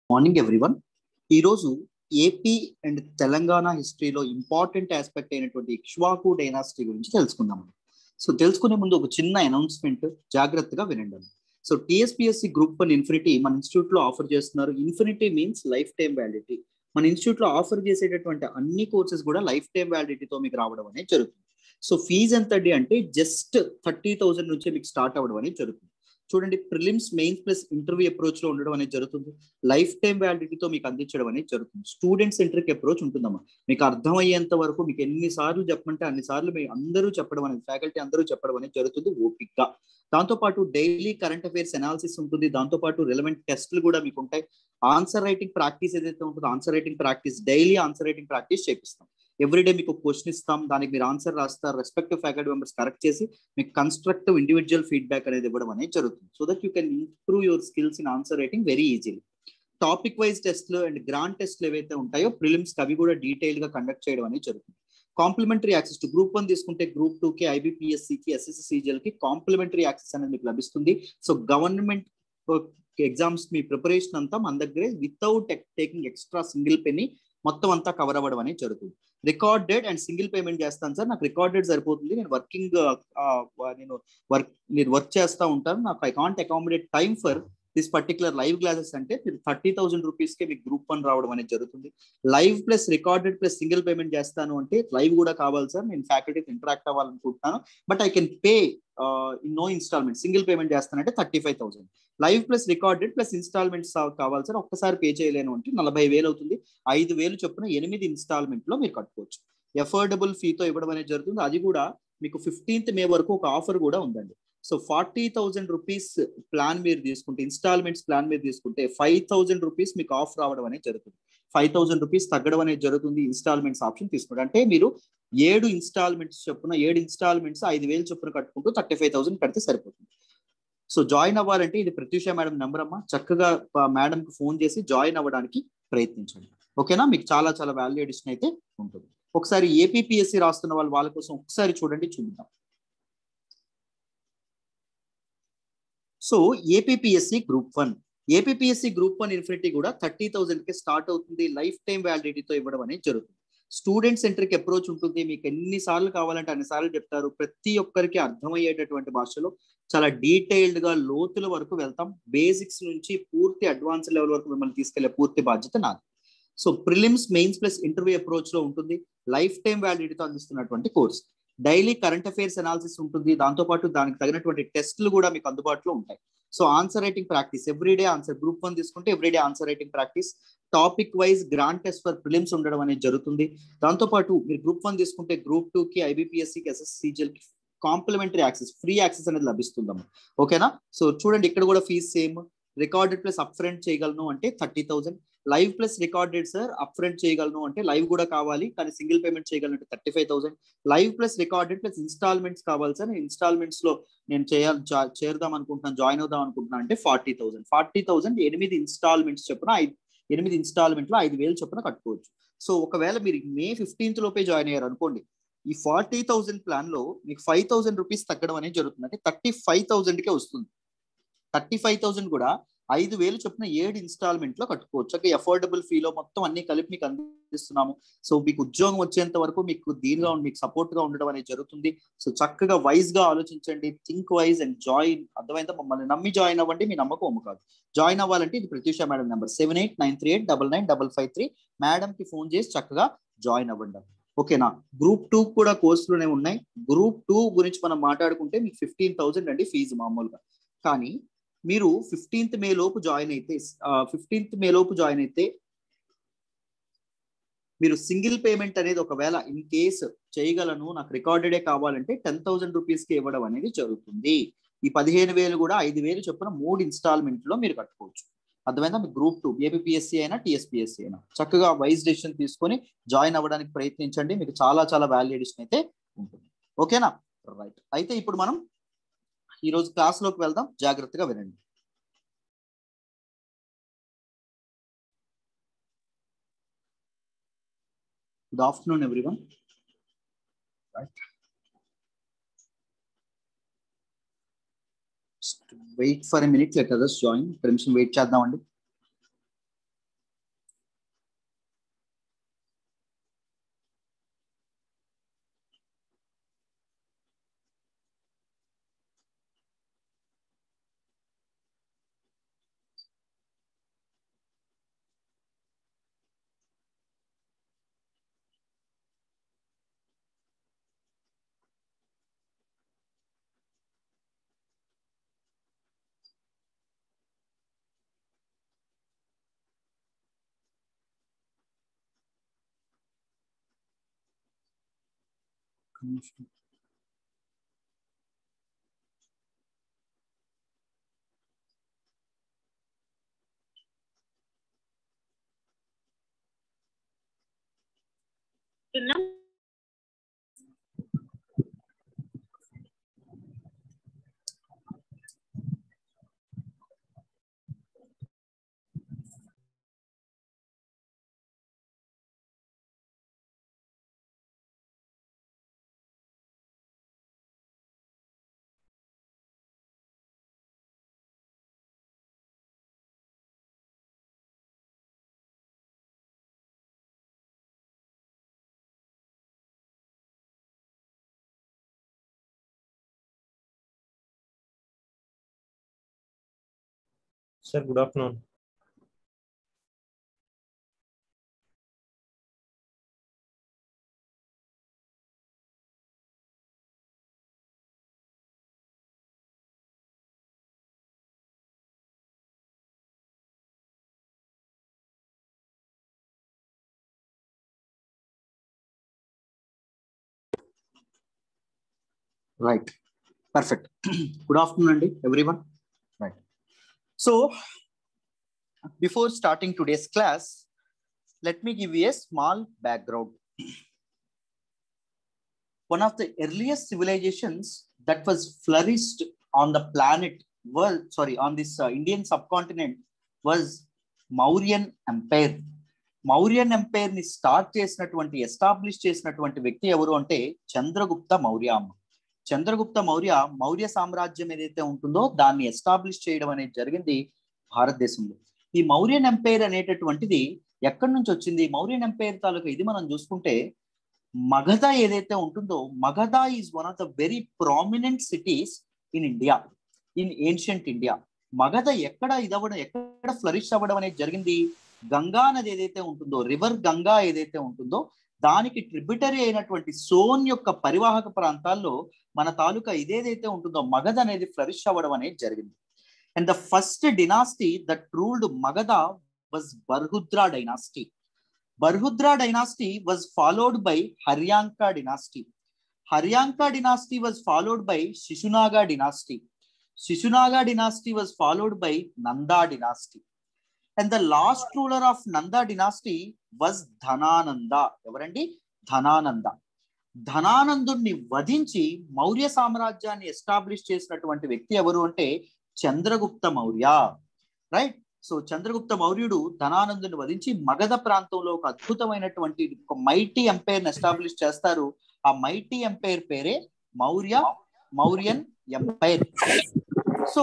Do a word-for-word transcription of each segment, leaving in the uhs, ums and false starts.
Morning everyone. ఈరోజు AP and Telangana హిస్టరీలో important aspect అయినటువంటి ఇక్ష్వాకు డైనాసిటీ గురించి తెలుసుకుందాం. సో తెలుసుకునే ముందు ఒక చిన్న అనౌన్స్మెంట్ జాగ్రత్తగా వినండి. So TSPSC group one infinity మన ఇన్స్టిట్యూట్ లో ఆఫర్ చేస్తున్నారు. Infinity means life time validity. మన ఇన్స్టిట్యూట్ లో ఆఫర్ చేసేటటువంటి అన్ని కోర్సెస్ కూడా లైఫ్ టైం వ్యాలిడిటీతో మీకు రావడం అనేది జరుగుతుంది. సో ఫీజు ఎంత అంటే జస్ట్ థర్టీ థౌసండ్ నుంచి మీకు స్టార్ట్ అవ్వడం అనేది జరుగుతుంది. చూడండి, prelims, mains plus interview approach లో ఉండడం అనేది జరుగుతుంది. లైఫ్ టైం వ్యాలిడిటీతో మీకు అందించడం అనేది జరుగుతుంది. స్టూడెంట్ సెంట్రిక్ అప్రోచ్ ఉంటుందమ్మా. మీకు అర్థమయ్యేంత వరకు మీకు ఎన్ని సార్లు చెప్పమంటే అన్ని సార్లు మీరు అందరూ చెప్పడం అనేది, ఫ్యాకల్టీ అందరూ చెప్పడం అనేది జరుగుతుంది ఓపిక్గా. దాంతోపాటు డైలీ కరెంట్ అఫైర్స్ అనాలిసిస్ ఉంటుంది. దాంతోపాటు రిలవెంట్ టెస్ట్లు కూడా మీకు ఉంటాయి. ఆన్సర్ రైటింగ్ ప్రాక్టీస్ ఏదైతే ఉంటుందో answer writing practice, daily answer writing practice చేపిస్తాం. ఎవ్రీడే మీకు క్వశ్చన్ ఇస్తాం, దానికి మీరు ఆన్సర్ రాస్తారు. రెస్పెక్టివ్ ఫ్యాకల్టీ మెంబర్స్ కరెక్ట్ చేసి మీకు కన్స్ట్రక్టివ్ ఇండివిజువల్ ఫీడ్బ్యాక్ అనేది ఇవ్వడం అనేది జరుగుతుంది. So that you can improve your skills in answer writing very easily. Topic wise టెస్ట్లు అండ్ గ్రాండ్ టెస్ట్లు ఏవైతే ఉంటాయో ప్రిలిమ్స్ అవి కూడా డీటెయిల్ గా కండక్ట్ చేయడం అనేది జరుగుతుంది. Complimentary access to group one తీసుకుంటే గ్రూప్ టూ కి, ఐబీపీఎస్సీకి, ఎస్ఎస్సి సీజీఎల్ కి కాంప్లిమెంటరీ యాక్సెస్ అనేది మీకు లభిస్తుంది. సో గవర్నమెంట్ ఎగ్జామ్స్ మీ ప్రిపరేషన్ అంతా మన దగ్గరే without taking extra single penny మొత్తం అంతా కవర్ అవ్వడం అనేది జరుగుతుంది. రికార్డెడ్ అండ్ సింగిల్ పేమెంట్ చేస్తాను సార్, నాకు రికార్డెడ్ సరిపోతుంది, నేను వర్కింగ్ నేను వర్క్ నేను వర్క్ చేస్తూ ఉంటాను, నాకు I can't accommodate time for this particular live classes అంటే మీరు థర్టీ థౌసండ్ రూపీస్కే మీకు గ్రూప్ వన్ రావడం అనేది జరుగుతుంది. Live plus recorded plus single payment చేస్తాను అంటే లైవ్ కూడా కావాలి సార్, నేను ఫ్యాకల్టీతో ఇంటరాక్ట్ అవ్వాలనుకుంటున్నాను, but I can pay in no installment, single payment చేస్తానంటే thirty five thousand. Live plus recorded plus installments కావాలి సార్, ఒక్కసారి పే చేయలేను అంటే నలభై వేలు అవుతుంది. ఐదు వేలు చొప్పున ఎనిమిది ఇన్స్టాల్మెంట్ లో మీరు కట్టుకోవచ్చు. ఎఫోర్డబుల్ ఫీతో ఇవ్వడం అనేది జరుగుతుంది. అది కూడా మీకు ఫిఫ్టీన్త్ మే వరకు ఒక ఆఫర్ కూడా ఉందండి. So forty thousand rupees plan మీరు తీసుకుంటే, ఇన్స్టాల్మెంట్స్ ప్లాన్ మీరు తీసుకుంటే ఫైవ్ థౌసండ్ రూపీస్ మీకు ఆఫ్ రావడం అనేది జరుగుతుంది. ఫైవ్ థౌసండ్ రూపీస్ తగ్గడం అనేది జరుగుతుంది ఇన్స్టాల్మెంట్స్ ఆప్షన్ తీసుకుంటే. అంటే మీరు ఏడు ఇన్స్టాల్మెంట్స్ చొప్పున ఏడు ఇన్స్టాల్మెంట్స్ ఐదు వేలు చొప్పున కట్టుకుంటూ థర్టీ ఫైవ్ థౌసండ్ కడితే సరిపోతుంది. సో జాయిన్ అవ్వాలంటే ఇది ప్రత్యూష మేడం నెంబర్ అమ్మా, చక్కగా మేడం కి ఫోన్ చేసి జాయిన్ అవ్వడానికి ప్రయత్నించండి. ఓకేనా, మీకు చాలా చాలా వాల్యూ అడిషన్ అయితే ఉంటుంది. ఒకసారి ఏపీపీఎస్సీ రాస్తున్న వాళ్ళు వాళ్ళ కోసం ఒకసారి చూడండి, చూద్దాం. So APPSC group one APPSC group one infinity కూడా థర్టీ థౌసండ్ కి స్టార్ట్ అవుతుంది. లైఫ్ టైం వ్యాలిడిటీతో ఇవ్వడం అనేది జరుగుతుంది. స్టూడెంట్ సెంట్రిక్ అప్రోచ్ ఉంటుంది. మీకు ఎన్ని సార్లు కావాలంటే అన్ని సార్లు చెప్తారు. ప్రతి ఒక్కరికి అర్థమయ్యేటటువంటి భాషలో చాలా డీటెయిల్డ్ గా లోతుల వరకు వెళ్తాం. బేసిక్స్ నుంచి పూర్తి అడ్వాన్స్ లెవెల్ వరకు మిమ్మల్ని తీసుకెళ్లే పూర్తి బాధ్యత నాది. So prelims, mains plus interview approach లో ఉంటుంది. లైఫ్ టైం వ్యాలిడిటీతో అందిస్తున్నటువంటి course. Daily current affairs analysis ఉంటుంది. దాంతోపాటు దానికి తగినటువంటి టెస్ట్లు కూడా మీకు అందుబాటులో ఉంటాయి. So answer writing practice, everyday answer, group one తీసుకుంటే everyday answer writing practice. Topic wise grand test for prelims ఉండడం అనేది జరుగుతుంది. దాంతోపాటు మీరు గ్రూప్ వన్ తీసుకుంటే గ్రూప్ టూ కి, ఐబీపీఎస్సీకి, ఎస్ఎస్సి సీజీఎల్ కి కాంప్లిమెంటరీ యాక్సెస్, ఫ్రీ యాక్సెస్ అనేది లభిస్తుందమ్మా. ఓకేనా, సో చూడండి ఇక్కడ కూడా fees same. Recorded plus up front చేయగలను అంటే thirty thousand. Live plus recorded sir, up front చేయగలను అంటే లైవ్ కూడా కావాలి కానీ సింగిల్ పేమెంట్ చేయగలను అంటే thirty five thousand. Live plus recorded plus installments కావాలి సార్, నేను ఇన్స్టాల్మెంట్స్ లో నేను చేయాలి చేరదాం అనుకుంటున్నాను, జాయిన్ అవుదాం అనుకుంటున్నాను అంటే ఫార్టీ థౌసండ్. ఫార్టీ థౌసండ్ ఎనిమిది ఇన్స్టాల్మెంట్స్ చొప్పున ఐదు ఎనిమిది ఇన్స్టాల్మెంట్ లో ఐదు వేలు చొప్పున కట్టుకోవచ్చు. సో ఒకవేళ మీరు మే ఫిఫ్టీన్త్ లోపే జాయిన్ అయ్యారు అనుకోండి, ఈ ఫార్టీ థౌసండ్ ప్లాన్ లో మీకు ఫైవ్ థౌసండ్ రూపీస్ తగ్గడం అనేది జరుగుతుంది. అంటే థర్టీ ఫైవ్ థౌసండ్ కే వస్తుంది. థర్టీ ఫైవ్ థౌసండ్ కూడా ఐదు వేలు చొప్పున ఏడు ఇన్స్టాల్మెంట్ లో కట్టుకోవచ్చు. అంటే అఫోర్డబుల్ ఫీలో మొత్తం అన్ని కలిపి మీకు అందిస్తున్నాము. సో మీకు ఉద్యోగం వచ్చేంత వరకు మీకు దీనిగా మీకు సపోర్ట్ గా ఉండడం అనేది జరుగుతుంది. సో చక్కగా వైజ్ గా ఆలోచించండి, థింక్ వైజ్ అండ్ జాయిన్. అర్థమైందా? మమ్మల్ని నమ్మి జాయిన్ అవ్వండి, మీ నమ్మకం అమ్ము కాదు. జాయిన్ అవ్వాలంటే ఇది Prathyusha madam number seven eight nine three eight double nine double five three. Madam కి ఫోన్ చేసి చక్కగా జాయిన్ అవ్వండి. ఓకేనా, గ్రూప్ టూ కూడా కోర్సులోనే ఉన్నాయి. గ్రూప్ టూ గురించి మనం మాట్లాడుకుంటే మీకు ఫిఫ్టీన్ థౌసండ్ అండి ఫీజు మామూలుగా. కానీ మీరు ఫిఫ్టీన్త్ మే లోపు జాయిన్ అయితే ఫిఫ్టీన్త్ మే లోపు జాయిన్ అయితే మీరు సింగిల్ పేమెంట్ అనేది ఒకవేళ ఇన్ కేసు చేయగలను, నాకు రికార్డెడే కావాలంటే టెన్ థౌసండ్ రూపీస్ కి ఇవ్వడం అనేది జరుగుతుంది. ఈ పదిహేను వేలు కూడా ఐదు వేలు చొప్పున మూడు ఇన్స్టాల్మెంట్ లో మీరు కట్టుకోవచ్చు. అర్థమైందా? మీకు గ్రూప్ టూ ఏపీపీఎస్సీ అయినా టీఎస్పీఎస్సీ అయినా చక్కగా వైజ్ డెసిషన్ తీసుకొని జాయిన్ అవ్వడానికి ప్రయత్నించండి. మీకు చాలా చాలా వాల్యూ అడిషన్ అయితే ఉంటుంది. ఓకేనా, రైట్. అయితే ఇప్పుడు మనం ఈ రోజు క్లాస్ లోకి వెళ్దాం, జాగ్రత్తగా వినండి. Good afternoon everyone. Right, wait for a minute, let others join. ఒక నిమిషం వెయిట్ చేద్దామండి. Sir, good afternoon. Right. Perfect. Good afternoon, Andy, everyone. Right. So, before starting today's class, let me give you a small background. One of the earliest civilizations that was flourished on the planet, world, sorry, on this uh, Indian subcontinent was Mauryan Empire. Mauryan Empire ni start చేసినటువంటి establish చేసినటువంటి వ్యక్తి ఎవరు అంటే చంద్రగుప్త మౌర్య. చంద్రగుప్త మౌర్య మౌర్య సామ్రాజ్యం ఏదైతే ఉంటుందో దాన్ని establish చేయడం అనేది జరిగింది భారతదేశంలో. ఈ మౌర్యన్ ఎంపైర్ అనేటటువంటిది ఎక్కడి నుంచి వచ్చింది? మౌర్యన్ ఎంపైర్ తాలూకా ఇది మనం చూసుకుంటే మగధ ఏదైతే ఉంటుందో, Magadha is one of the very prominent cities in India, in ancient India. Magadha ఎక్కడ ఇదవ్వడం, ఎక్కడ ఫ్లరిష్ అవ్వడం అనేది జరిగింది? గంగా నది ఏదైతే ఉంటుందో, రివర్ గంగా ఏదైతే ఉంటుందో దానికి ట్రిబ్యూటరీ అయినటువంటి సోన్ యొక్క పరివాహక ప్రాంతాల్లో మన తాలూకా ఇదేదైతే ఉంటుందో మగధ అనేది ఫ్లరిష్ అవ్వడం అనేది జరిగింది. And the first dynasty that ruled Magadha was Barhudra dynasty. Barhudra dynasty was followed by Haryanka dynasty. Haryanka dynasty was followed by Shishunaga dynasty. Shishunaga dynasty was followed by Nanda dynasty. And the last ruler of Nanda dynasty was Dhanananda. Evarandi? Dhanananda. ధనానందుని వధించి మౌర్య సామ్రాజ్యాన్ని establish చేసినటువంటి వ్యక్తి ఎవరు అంటే Chandragupta Maurya. Right. So Chandragupta మౌర్యుడు ధనానందుని వధించి మగధ ప్రాంతంలో ఒక అద్భుతమైనటువంటి ఒక మైటీ ఎంపైర్ ని ఎస్టాబ్లిష్ చేస్తారు. ఆ మైటీ ఎంపైర్ పేరే Maurya Mauryan empire. So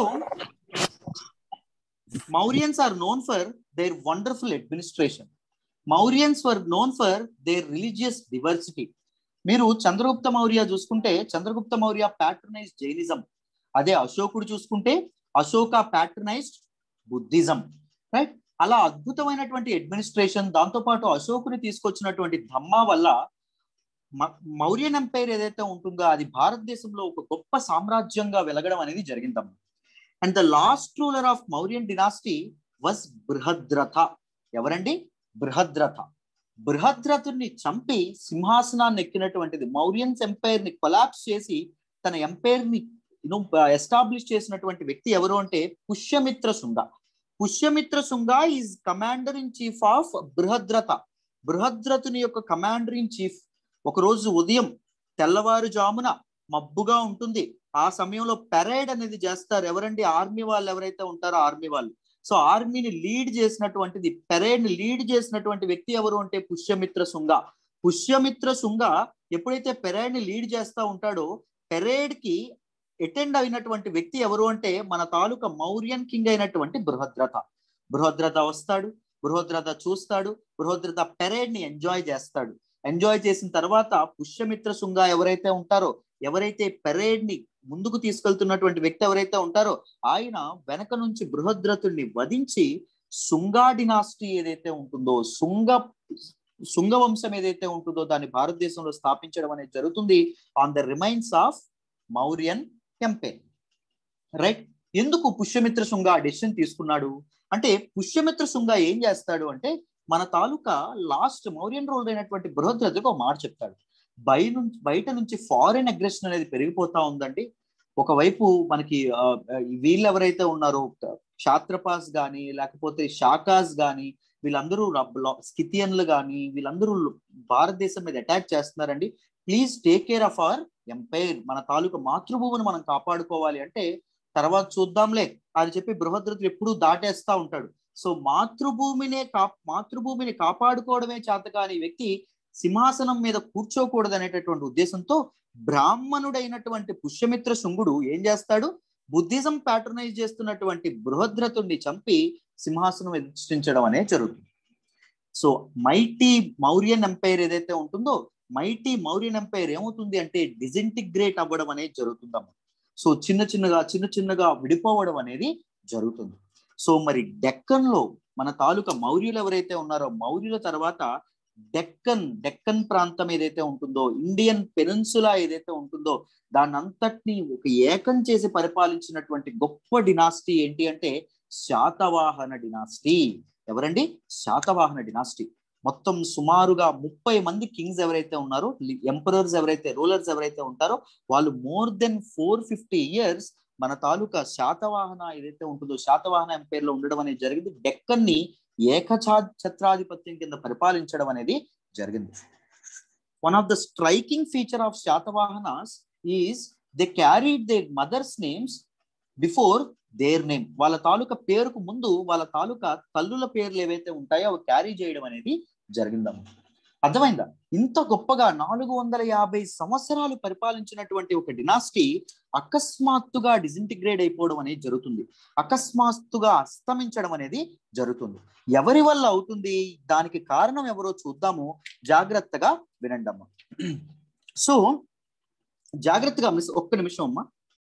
Mauryans are known for their wonderful administration. Mauryans were known for their religious diversity. మీరు చంద్రగుప్త మౌర్య చూసుకుంటే చంద్రగుప్త మౌర్య ప్యాట్రనైజ్ జైనిజం. అదే అశోకుడు చూసుకుంటే అశోక ప్యాట్రనైజ్డ్ బుద్ధిజం. రైట్. అలా అద్భుతమైనటువంటి అడ్మినిస్ట్రేషన్, దాంతోపాటు అశోకుని తీసుకొచ్చినటువంటి ధమ్మా వల్ల మౌర్యన్ ఎంపైర్ ఏదైతే ఉంటుందో అది భారతదేశంలో ఒక గొప్ప సామ్రాజ్యంగా వెలగడం అనేది జరిగిందమ్మా. And the last ruler of Mauryan dynasty was Brihadratha. ఎవరండి? బృహద్రథ. బృహద్రథుని చంపి సింహాసనాన్ని ఎక్కినటువంటిది, మౌర్యన్స్ ఎంపైర్ ని కొలాప్స్ చేసి తన ఎంపైర్ ని ఎస్టాబ్లిష్ చేసినటువంటి వ్యక్తి ఎవరు అంటే Pushyamitra Shunga. Pushyamitra Shunga is commander in chief of Brihadratha. బృహద్రథుని యొక్క కమాండర్ ఇన్ చీఫ్. ఒక రోజు ఉదయం తెల్లవారుజామున మబ్బుగా ఉంటుంది, ఆ సమయంలో పెరేడ్ అనేది చేస్తారు. ఎవరండి? ఆర్మీ వాళ్ళు ఎవరైతే ఉంటారో ఆర్మీ వాళ్ళు. సో ఆర్మీని లీడ్ చేసినటువంటిది, పెరేడ్ ని లీడ్ చేసినటువంటి వ్యక్తి ఎవరు అంటే పుష్యమిత్ర శుంగ. పుష్యమిత్ర శుంగ ఎప్పుడైతే పెరేడ్ ని లీడ్ చేస్తా ఉంటాడో పెరేడ్ కి అటెండ్ అయినటువంటి వ్యక్తి ఎవరు అంటే మన తాలూకా మౌర్యన్ కింగ్ అయినటువంటి బృహద్రథ. బృహద్రథ వస్తాడు, బృహద్రథ చూస్తాడు, బృహద్రథ పెరేడ్ ని ఎంజాయ్ చేస్తాడు. ఎంజాయ్ చేసిన తర్వాత పుష్యమిత్ర శుంగ ఎవరైతే ఉంటారో, ఎవరైతే పెరేడ్ ని ముందుకు తీసుకెళ్తున్నటువంటి వ్యక్తి ఎవరైతే ఉంటారో ఆయన వెనక నుంచి బృహద్రథుడిని వధించి శుంగా డినాస్టీ ఏదైతే ఉంటుందో, శుంగ శుంగ వంశం ఏదైతే ఉంటుందో దాన్ని భారతదేశంలో స్థాపించడం అనేది జరుగుతుంది on the remains of Mauryan empire. Right. ఎందుకు పుష్యమిత్ర శుంగ ఆ డెసిషన్ తీసుకున్నాడు అంటే, పుష్యమిత్ర శుంగ ఏం చేస్తాడు అంటే మన తాలూకా లాస్ట్ మౌర్యన్ రూల్ అయినటువంటి బృహద్రథుడికి ఒక మాట చెప్తాడు. బయ నుంచి బయట నుంచి ఫారిన్ అగ్రెషన్ అనేది పెరిగిపోతా ఉందండి. ఒకవైపు మనకి వీళ్ళు ఎవరైతే ఉన్నారో క్షాత్రపాస్ కానీ లేకపోతే షాకాస్ కానీ వీళ్ళందరూ స్కిథియన్లు కానీ వీళ్ళందరూ భారతదేశం మీద అటాక్ చేస్తున్నారండి. Please take care of our empire. మన తాలూకా మాతృభూమిని మనం కాపాడుకోవాలి అంటే తర్వాత చూద్దాంలే అని చెప్పి బృహద్రథుడు ఎప్పుడూ దాటేస్తా ఉంటాడు. సో మాతృభూమినే కా మాతృభూమిని కాపాడుకోవడమే చేతకాని వ్యక్తి సింహాసనం మీద కూర్చోకూడదు అనేటటువంటి ఉద్దేశంతో బ్రాహ్మణుడైనటువంటి పుష్యమిత్ర శుంగుడు ఏం చేస్తాడు, బుద్ధిజం ప్యాట్రనైజ్ చేస్తున్నటువంటి బృహద్రథుడిని చంపి సింహాసనం అధిష్ఠించడం అనేది జరుగుతుంది. సో మైటీ మౌర్యన్ ఎంపైర్ ఏదైతే ఉంటుందో మైటీ మౌర్యన్ ఎంపైర్ ఏమవుతుంది అంటే డిజింటిగ్రేట్ అవ్వడం అనేది జరుగుతుందమ్మ. సో చిన్న చిన్నగా చిన్న చిన్నగా విడిపోవడం అనేది జరుగుతుంది. సో మరి డెక్కన్ లో మన తాలూకా మౌర్యులు ఎవరైతే ఉన్నారో మౌర్యుల తర్వాత డెక్కన్ డెక్కన్ ప్రాంతం ఏదైతే ఉంటుందో ఇండియన్ పెనిన్సులా ఏదైతే ఉంటుందో దాన్ని అంతటిని ఒక ఏకం చేసి పరిపాలించినటువంటి గొప్ప డినాస్టీ ఏంటి అంటే శాతవాహన డినాస్టీ. ఎవరండి? శాతవాహన డినాస్టీ. మొత్తం సుమారుగా ముప్పై మంది కింగ్స్ ఎవరైతే ఉన్నారో ఎంపరర్స్ ఎవరైతే రూలర్స్ ఎవరైతే ఉంటారో వాళ్ళు more than four fifty years మన తాలూకా శాతవాహన ఏదైతే ఉంటుందో శాతవాహన ఎంపైర్ లో ఉండడం అనేది జరిగింది. డెక్కన్ ని ఏకఛా ఛత్రాధిపత్యం కింద పరిపాలించడం అనేది జరిగింది. One of the striking feature of Satavahanas is they carried their mothers names before their name. వాళ్ళ తాలూకా పేరుకు ముందు వాళ్ళ తాలూకా తల్లుల పేర్లు ఏవైతే ఉంటాయో అవి క్యారీ చేయడం అనేది జరిగిందమ్మ. అర్థమైందా? ఇంత గొప్పగా నాలుగు వందల యాభై సంవత్సరాలు పరిపాలించినటువంటి ఒక డినాస్టీ అకస్మాత్తుగా డిజింటిగ్రేట్ అయిపోవడం అనేది జరుగుతుంది. అకస్మాత్తుగా అస్తమించడం అనేది జరుగుతుంది. ఎవరి వల్ల అవుతుంది? దానికి కారణం ఎవరో చూద్దాము. జాగ్రత్తగా వినండి అమ్మ. సో జాగ్రత్తగా మిస్ ఒక్క నిమిషం అమ్మా.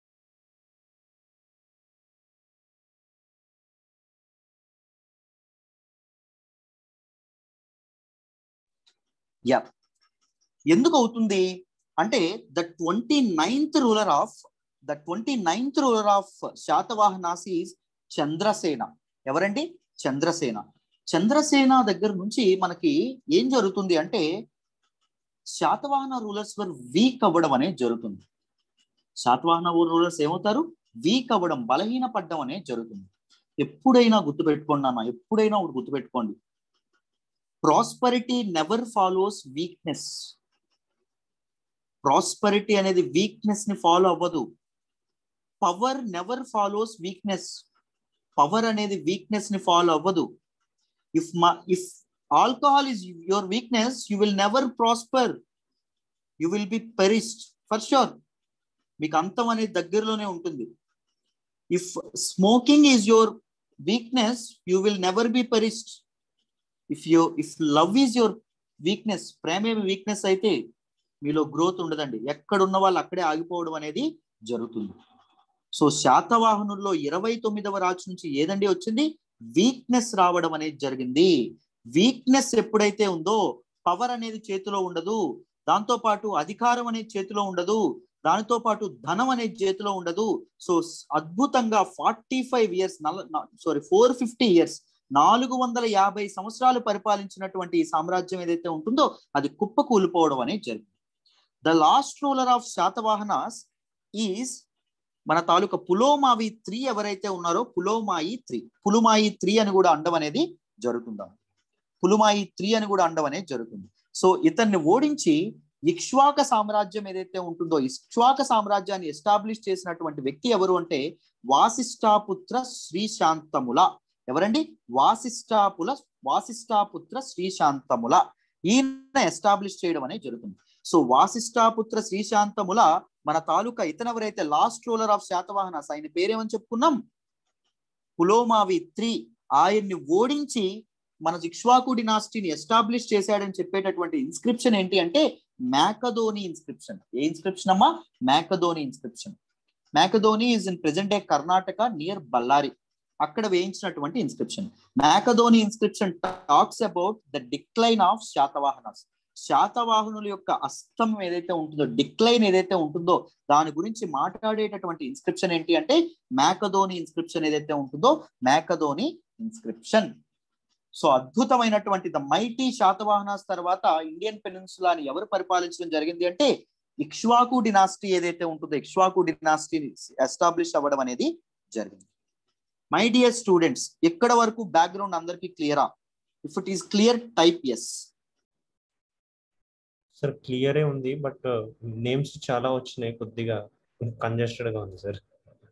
యా ఎందుకు అవుతుంది అంటే the twenty ninth ruler of the twenty ninth ruler of Satavahanas is Chandrasena. ఎవరండి? చంద్రసేన. చంద్రసేన దగ్గర నుంచి మనకి ఏం జరుగుతుంది అంటే శాతవాహన రూలర్స్ వర్ వీక్ అవ్వడం అనేది జరుగుతుంది. శాతవాహన రూలర్స్ ఏమవుతారు? వీక్ అవ్వడం, బలహీన పడ్డం అనేది జరుగుతుంది. ఎప్పుడైనా గుర్తుపెట్టుకోండి అన్న, ఎప్పుడైనా ఒకటి గుర్తుపెట్టుకోండి, prosperity never follows weakness. Prosperity అనేది వీక్నెస్ ని ఫాలో అవ్వదు. Power never follows weakness. Power అనేది వీక్నెస్ ని ఫాలో అవ్వదు. ఇఫ్ మా if alcohol is your weakness you will never prosper, you will be perished for sure. మీకు అంతం అనేది దగ్గరలోనే ఉంటుంది. If smoking is your weakness you will never be perished. If you if love is your weakness, ప్రేమే weakness అయితే మీలో growth ఉండదండి. ఎక్కడున్న వాళ్ళు అక్కడే ఆగిపోవడం అనేది జరుగుతుంది. సో శాతవాహనుల్లో ఇరవై తొమ్మిదవ రాజు నుంచి ఏదండి వచ్చింది? వీక్నెస్ రావడం అనేది జరిగింది. వీక్నెస్ ఎప్పుడైతే ఉందో పవర్ అనేది చేతిలో ఉండదు, దాంతో పాటు అధికారం అనేది చేతిలో ఉండదు, దానితో పాటు ధనం అనేది చేతిలో ఉండదు. సో అద్భుతంగా forty five years sorry four fifty years నాలుగు వందల యాభై సంవత్సరాలు పరిపాలించినటువంటి ఈ సామ్రాజ్యం ఏదైతే ఉంటుందో అది కుప్ప కూలిపోవడం అనేది జరిగింది. The last ruler of Satavahanas is మన తాలూకా పులోమావి త్రీ ఎవరైతే ఉన్నారో పులోమాయి త్రీ పులుమాయి త్రీ అని కూడా అండం అనేది జరుగుతుందా పులుమాయి త్రీ అని కూడా అండం అనేది జరుగుతుంది. సో ఇతన్ని ఓడించి ఇక్ష్వాక సామ్రాజ్యం ఏదైతే ఉంటుందో ఇక్ష్వాక సామ్రాజ్యాన్ని ఎస్టాబ్లిష్ చేసినటువంటి వ్యక్తి ఎవరు అంటే వాసిష్ఠాపుత్ర శ్రీశాంతముల. ఎవరండి? వాసిష్ఠాపుల వాసిష్ఠాపుత్ర శ్రీశాంతముల. ఈయన ఎస్టాబ్లిష్ చేయడం అనేది జరుగుతుంది. సో వాసిష్ఠాపుత్ర శ్రీశాంతముల మన తాలూకా ఇతను ఎవరైతే లాస్ట్ రూలర్ ఆఫ్ శాతవాహనాస్, ఆయన పేరేమని చెప్పుకున్నాం? పులోమావి త్రీ. ఆయన్ని ఓడించి మన ఇక్ష్వాకు డినాస్టీని ఎస్టాబ్లిష్ చేశాడని చెప్పేటటువంటి ఇన్స్క్రిప్షన్ ఏంటి అంటే మ్యాకదోని ఇన్స్క్రిప్షన్. ఏ ఇన్స్క్రిప్షన్ అమ్మా? Myakadoni inscription. Myakadoni is in present day Karnataka near Ballari. అక్కడ వేయించినటువంటి inscription. Myakadoni inscription talks about the decline of Satavahanas. శాతవాహనుల యొక్క అస్తమం ఏదైతే ఉంటుందో, డిక్లైన్ ఏదైతే ఉంటుందో దాని గురించి మాట్లాడేటటువంటి ఇన్స్క్రిప్షన్ ఏంటి అంటే మ్యాకదోని ఇన్స్క్రిప్షన్ ఏదైతే ఉంటుందో మ్యాకదోని ఇన్స్క్రిప్షన్. సో అద్భుతమైనటువంటి ద మైటీ శాతవాహనాస్ తర్వాత ఇండియన్ పెనిన్సులాని ఎవరు పరిపాలించడం జరిగింది అంటే ఇక్ష్వాకు డినాస్టీ ఏదైతే ఉంటుందో ఇక్ష్వాకు డినాస్టీ ఎస్టాబ్లిష్ అవ్వడం అనేది జరిగింది. మై డియర్ స్టూడెంట్స్, ఎక్కడ వరకు బ్యాక్గ్రౌండ్ అందరికీ క్లియరా? If it is clear type S. Sir క్లియరే ఉంది, బట్ నేమ్స్ చాలా వచ్చినాయి, కొద్దిగా కంజెస్టెడ్ గా ఉంది సార్.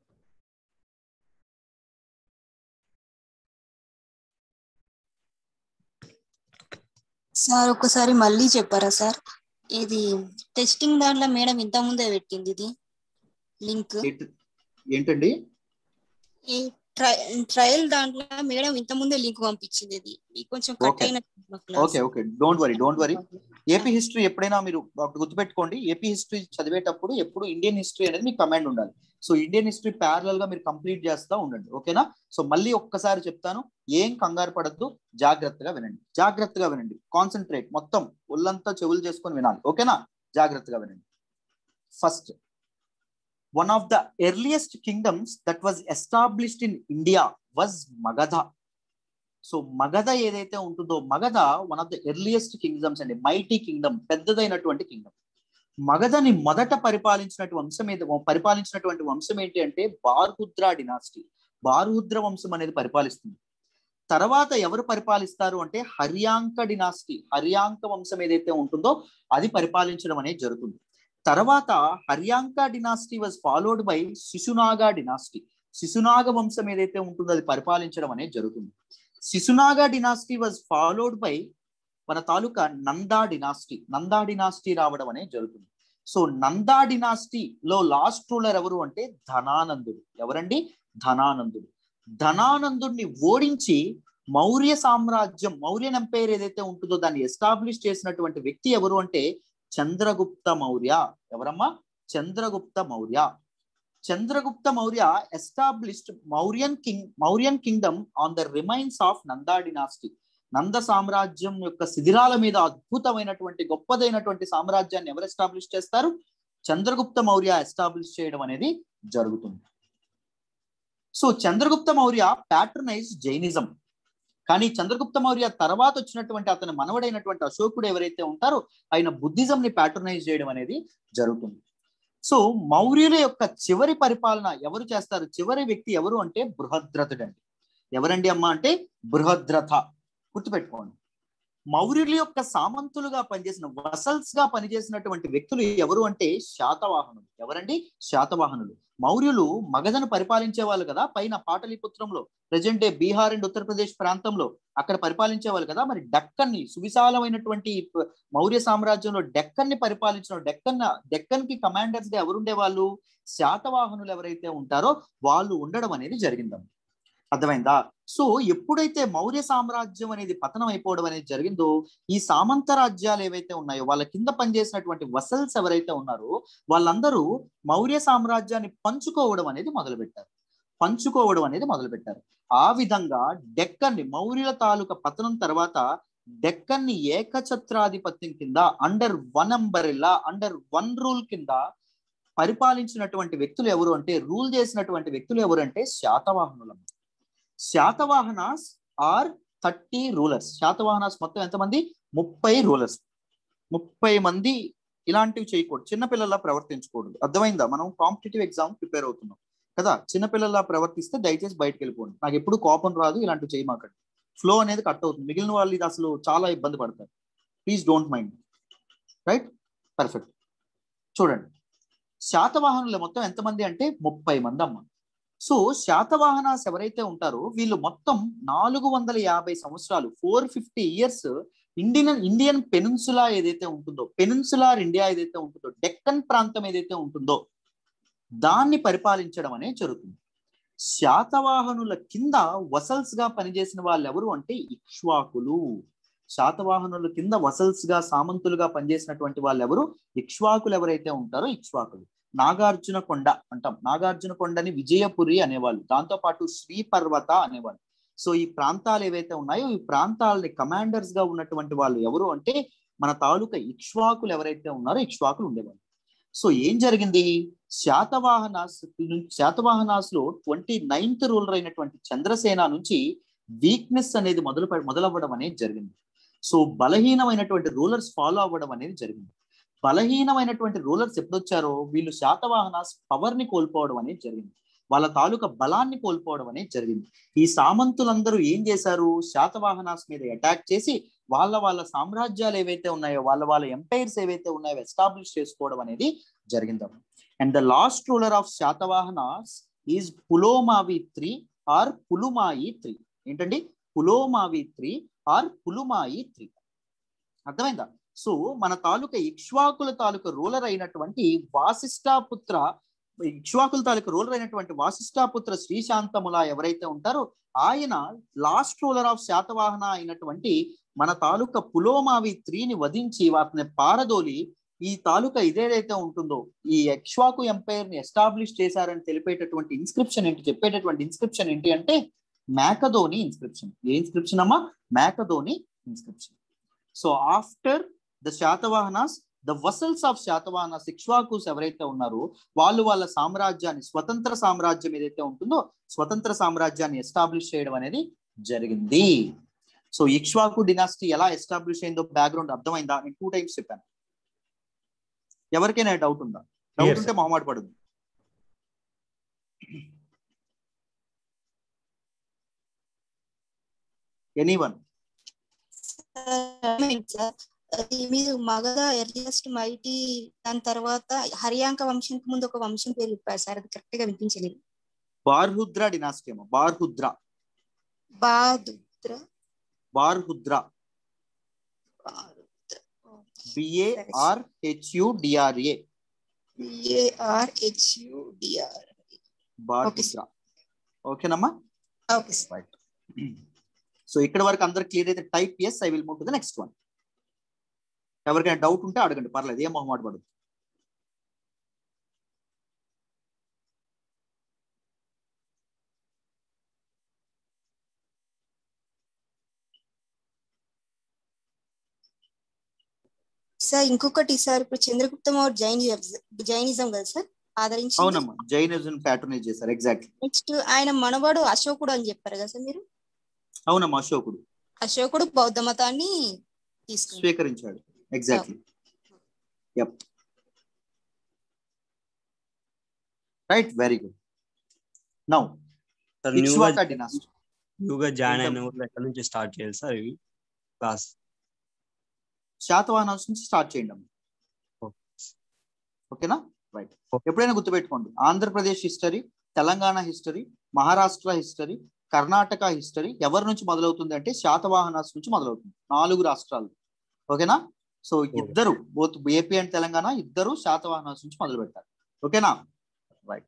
సార్ ఒకసారి మళ్ళీ చెప్పారా సార్? ఇది టెస్టింగ్ దాంట్లో మేడం ఇంత ముందే పెట్టింది ఇది లింక్ ఏంటండి? ఈ ట్రయల్ దాంట్లో మేడం ఇంత ముందే లింక్ పంపించింది, ఇది కొంచెం కట్ అయిన. Okay okay don't worry don't worry AP history ఎప్పుడైనా మీరు గుర్తుపెట్టుకోండి, ఏపీ హిస్టరీ చదివేటప్పుడు ఎప్పుడు ఇండియన్ హిస్టరీ అనేది మీకు కమాండ్ ఉండాలి. సో ఇండియన్ హిస్టరీ ప్యారలల్ గా మీరు కంప్లీట్ చేస్తూ ఉండండి, ఓకేనా? సో మళ్ళీ ఒక్కసారి చెప్తాను, ఏం కంగారు పడద్దు, జాగ్రత్తగా వినండి, జాగ్రత్తగా వినండి, కాన్సన్ట్రేట్, మొత్తం ఒళ్ళంతా చెవులు చేసుకొని వినాలి, ఓకేనా? జాగ్రత్తగా వినండి. First, one of the earliest kingdoms that was established in India was Magadha. So Magadha ఏదైతే ఉంటుందో, Magadha one of the earliest kingdoms అండి, మైటీ కింగ్డమ్, పెద్దదైనటువంటి కింగ్డమ్. మగధని మొదట పరిపాలించినటువంటి వంశం ఏది పరిపాలించినటువంటి వంశం ఏంటి అంటే బార్హుద్ర డినాస్టీ. బార్హుద్ర వంశం అనేది పరిపాలిస్తుంది. తర్వాత ఎవరు పరిపాలిస్తారు అంటే హర్యాంక డినాస్టీ, హర్యాంక వంశం ఏదైతే ఉంటుందో అది పరిపాలించడం అనేది జరుగుతుంది. తర్వాత Haryanka dynasty was followed by Shishunaga dynasty. Shishunaga వంశం ఏదైతే ఉంటుందో అది పరిపాలించడం అనేది జరుగుతుంది. Shishunaga dynasty was followed by మన తాలూకా నందా డినాస్టీ. నందా డినాస్టీ రావడం అనేది జరుగుతుంది. సో నందా డినాస్టీలో లాస్ట్ రూలర్ ఎవరు అంటే ధనానందుడు. ఎవరండి? ధనానందుడు. ధనానందుడిని ఓడించి మౌర్య సామ్రాజ్యం, మౌర్యన్ ఎంపైర్ ఏదైతే ఉంటుందో దాన్ని ఎస్టాబ్లిష్ చేసినటువంటి వ్యక్తి ఎవరు అంటే చంద్రగుప్త మౌర్య. ఎవరమ్మా? Chandragupta Maurya. Chandragupta Maurya established Mauryan king Mauryan kingdom on the remains of Nanda dynasty. Nanda సామ్రాజ్యం యొక్క శిథిరాల మీద అద్భుతమైనటువంటి గొప్పదైనటువంటి సామ్రాజ్యాన్ని ఎవరు ఎస్టాబ్లిష్ చేస్తారు? చంద్రగుప్త మౌర్య ఎస్టాబ్లిష్ చేయడం అనేది జరుగుతుంది. So Chandragupta Maurya patronize Jainism. కానీ చంద్రగుప్త మౌర్య తర్వాత వచ్చినటువంటి అతని మనవడైనటువంటి అశోకుడు ఎవరైతే ఉంటారో ఆయన బుద్ధిజం ని ప్యాట్రనైజ్ చేయడం అనేది జరుగుతుంది. సో మౌర్యుల యొక్క చివరి పరిపాలన ఎవరు చేస్తారు? చివరి వ్యక్తి ఎవరు అంటే బృహద్రథుడు అండి. ఎవరండి అమ్మా అంటే బృహద్రథ. గుర్తుపెట్టుకోండి, మౌర్యుల యొక్క సామంతులుగా పనిచేసిన వసల్స్ గా పనిచేసినటువంటి వ్యక్తులు ఎవరు అంటే శాతవాహనులు. ఎవరండి? శాతవాహనులు. మౌర్యులు మగధను పరిపాలించే వాళ్ళు కదా, పైన పాటలీపుత్రంలో, present day Bihar and Uttar Pradesh ప్రాంతంలో అక్కడ పరిపాలించే వాళ్ళు కదా. మరి డెక్కన్ ని, సువిశాలమైనటువంటి మౌర్య సామ్రాజ్యంలో డెక్కన్ ని పరిపాలించిన డెక్కన్ డెక్కన్ కి కమాండర్స్ గా ఎవరుండే వాళ్ళు? శాతవాహనులు ఎవరైతే ఉంటారో వాళ్ళు ఉండడం అనేది జరిగిందమ్మ. అర్థమైందా? సో ఎప్పుడైతే మౌర్య సామ్రాజ్యం అనేది పతనం అయిపోవడం అనేది జరిగిందో ఈ సామంత రాజ్యాలు ఏవైతే ఉన్నాయో వాళ్ళ కింద పనిచేసినటువంటి వసల్స్ ఎవరైతే ఉన్నారో వాళ్ళందరూ మౌర్య సామ్రాజ్యాన్ని పంచుకోవడం అనేది మొదలు పెట్టారు పంచుకోవడం అనేది మొదలు పెట్టారు ఆ విధంగా డెక్కన్ ని, మౌర్యుల తాలూకా పతనం తర్వాత డెక్కన్ ని ఏకఛత్రాధిపత్యం కింద under one umbrella, under one rule కింద పరిపాలించినటువంటి వ్యక్తులు ఎవరు అంటే, రూల్ చేసినటువంటి వ్యక్తులు ఎవరు అంటే శాతవాహనులు. Satavahanas are thirty rulers. Satavahanas మొత్తం ఎంతమంది? ముప్పై రూలర్స్. ముప్పై మంది ఇలాంటివి చేయకూడదు, చిన్నపిల్లల్లా ప్రవర్తించకూడదు. అర్థమైందా? మనం కాంపిటేటివ్ ఎగ్జామ్ ప్రిపేర్ అవుతున్నాం కదా, చిన్నపిల్లల్లా ప్రవర్తిస్తే దయచేసి బయటకు వెళ్ళిపోండి. నాకు ఎప్పుడు కోపం రాదు, ఇలాంటివి చేయమాకండి. ఫ్లో అనేది కట్ అవుతుంది, మిగిలిన వాళ్ళు ఇది అసలు చాలా ఇబ్బంది పడతారు. Please don't mind. Right, perfect. చూడండి, శాతవాహనులు మొత్తం ఎంతమంది అంటే ముప్పై మంది అమ్మ. సో శాతవాహనాస్ ఎవరైతే ఉంటారో వీళ్ళు మొత్తం నాలుగు వందల యాభై సంవత్సరాలు, four fifty years Indian Indian peninsula ఏదైతే ఉంటుందో, పెనిన్సులార్ ఇండియా ఏదైతే ఉంటుందో, డెక్కన్ ప్రాంతం ఏదైతే ఉంటుందో దాన్ని పరిపాలించడం అనేది జరుగుతుంది. శాతవాహనుల కింద వసల్స్ గా పనిచేసిన వాళ్ళు ఎవరు అంటే ఇక్ష్వాకులు. శాతవాహనుల కింద వసల్స్ గా, సామంతులుగా పనిచేసినటువంటి వాళ్ళు ఎవరు? ఇక్ష్వాకులు ఎవరైతే ఉంటారో ఇక్ష్వాకులు. నాగార్జున కొండ అంటాం, నాగార్జున కొండని విజయపురి అనేవాళ్ళు, దాంతో పాటు శ్రీ పర్వత అనేవాళ్ళు. సో ఈ ప్రాంతాలు ఏవైతే ఉన్నాయో ఈ ప్రాంతాలని కమాండర్స్ గా ఉన్నటువంటి వాళ్ళు ఎవరు అంటే మన తాలూకా ఇక్ష్వాకులు ఎవరైతే ఉన్నారో ఇక్ష్వాకులు ఉండేవాళ్ళు. సో ఏం జరిగింది? శాతవాహనాస్ శాతవాహనాస్ లో ట్వంటీ నైన్త్ రూలర్ అయినటువంటి చంద్రసేన నుంచి వీక్నెస్ అనేది మొదలు మొదలవ్వడం అనేది జరిగింది. సో బలహీనమైనటువంటి రూలర్స్ ఫాలో అవ్వడం అనేది జరిగింది. బలహీనమైనటువంటి రూలర్స్ ఎప్పుడొచ్చారో వీళ్ళు శాతవాహనాస్ పవర్ ని కోల్పోవడం అనేది జరిగింది. వాళ్ళ తాలూకా బలాన్ని కోల్పోవడం అనేది జరిగింది. ఈ సామంతులందరూ ఏం చేశారు, శాతవాహనాస్ మీద అటాక్ చేసి వాళ్ళ వాళ్ళ సామ్రాజ్యాలు ఏవైతే ఉన్నాయో, వాళ్ళ వాళ్ళ ఎంపైర్స్ ఏవైతే ఉన్నాయో ఎస్టాబ్లిష్ చేసుకోవడం అనేది జరిగింది. And the last ruler of Satavahanas is Pulomavi three or Pulumayi three. ఏంటండి, పులోమావిత్రి ఆర్ పులుమాయి త్రీ. అర్థమైందా? సో మన తాలూకా ఇక్ష్వాకుల తాలూకా రూలర్ అయినటువంటి వాసిష్ఠాపుత్ర ఇక్ష్వాకుల తాలూకా రూలర్ అయినటువంటి వాసిష్ఠాపుత్ర శ్రీశాంతముల ఎవరైతే ఉంటారో ఆయన లాస్ట్ రూలర్ ఆఫ్ శాతవాహన అయినటువంటి మన తాలూకా పులోమావి త్రీని వధించి వాటిని పారదోలి ఈ తాలూకా ఇదేదైతే ఉంటుందో ఈ ఇక్ష్వాకు ఎంపైర్ ని ఎస్టాబ్లిష్ చేశారని తెలిపేటటువంటి ఇన్స్క్రిప్షన్ ఏంటి, చెప్పేటటువంటి ఇన్స్క్రిప్షన్ ఏంటి అంటే మేకదోని ఇన్స్క్రిప్షన్. ఏ ఇన్స్క్రిప్షన్ అమ్మా? Myakadoni inscription. So after the Satavahanas, the vassals of Satavahanas, Ikshvakus ఎవరైతే ఉన్నారో వాళ్ళు వాళ్ళ సామ్రాజ్యాన్ని, స్వతంత్ర సామ్రాజ్యం ఏదైతే ఉంటుందో స్వతంత్ర సామ్రాజ్యాన్ని ఎస్టాబ్లిష్ చేయడం అనేది జరిగింది. సో ఇక్ష్వాకు డినాసిటీ ఎలా ఎస్టాబ్లిష్ అయిందో బ్యాక్గ్రౌండ్ అర్థమైందా? నేను టూ టైమ్స్ చెప్పాను. ఎవరికైనా డౌట్ ఉందా? డౌట్ ఉంటే మొహమాట పడదు. ఎనీవన్? మీరు మగధ ఎర్లియస్ట్ మైటీ, దాని తర్వాత హరియాంక వంశంకి ముందు ఒక వంశం పేరు చెప్పారు సార్, అది కరెక్ట్ గా వినిపించలేదు. బార్హుద్ర డినాసిటీ అమ్మ. బార్హుద్ర బాదుద్ర బార్హుద్ర బిఏఆర్హెచ్యుడిఆర్ఏ బిఏఆర్హెచ్యుడిఆర్ బార్హుద్ర. ఓకేనమ్మా? Okay sir. రైట్. సో ఇక్కడ వరకు అందరు క్లియర్ అయితే type yes. I will move to the next one. ఎవరికైనా డౌట్ ఉంటే అడగండి, పర్లేదు, ఏం మొహమాట పడదు. సార్ ఇంకొకటి సార్, ఇప్పుడు చంద్రగుప్త మౌర్య జైనిజం జైనిజం కదా సార్ ఆదరించి? అవునమ్మా, జైనిజం ప్యాటర్నైజ్ చేశారు. ఎగ్జాక్ట్లీ. నెక్స్ట్ ఆయన మనవాడు అశోకుడు అని చెప్పారు కదా సార్ మీరు? అవునమ్మా, అశోకుడు అశోకుడు బౌద్ధ మతాన్ని తీసుకుని స్వీకరించాడు. Exactly. Yup. Right, very good. Now Ikshvaku dynasty. న్యూగా జాయిన్ అయిన వాళ్ళు ఎక్కడి నుంచి స్టార్ట్ చేయాలి సార్ ఇవి క్లాస్? శాతవాహనాస్ నుంచి స్టార్ట్ చేయండి అమ్మ. ఓకేనా? రైట్. ఎప్పుడైనా గుర్తుపెట్టుకోండి, Andhra Pradesh history, Telangana history, Maharashtra history, Karnataka history ఎవరి నుంచి మొదలవుతుంది అంటే శాతవాహనాస్ నుంచి మొదలవుతుంది. నాలుగు రాష్ట్రాలు. ఓకేనా? సో ఇద్దరు, బోత్ ఏపీ అండ్ తెలంగాణ ఇద్దరు శాతవాహనాస్ నుంచి మొదలు పెడతారు. ఓకేనా? రైట్,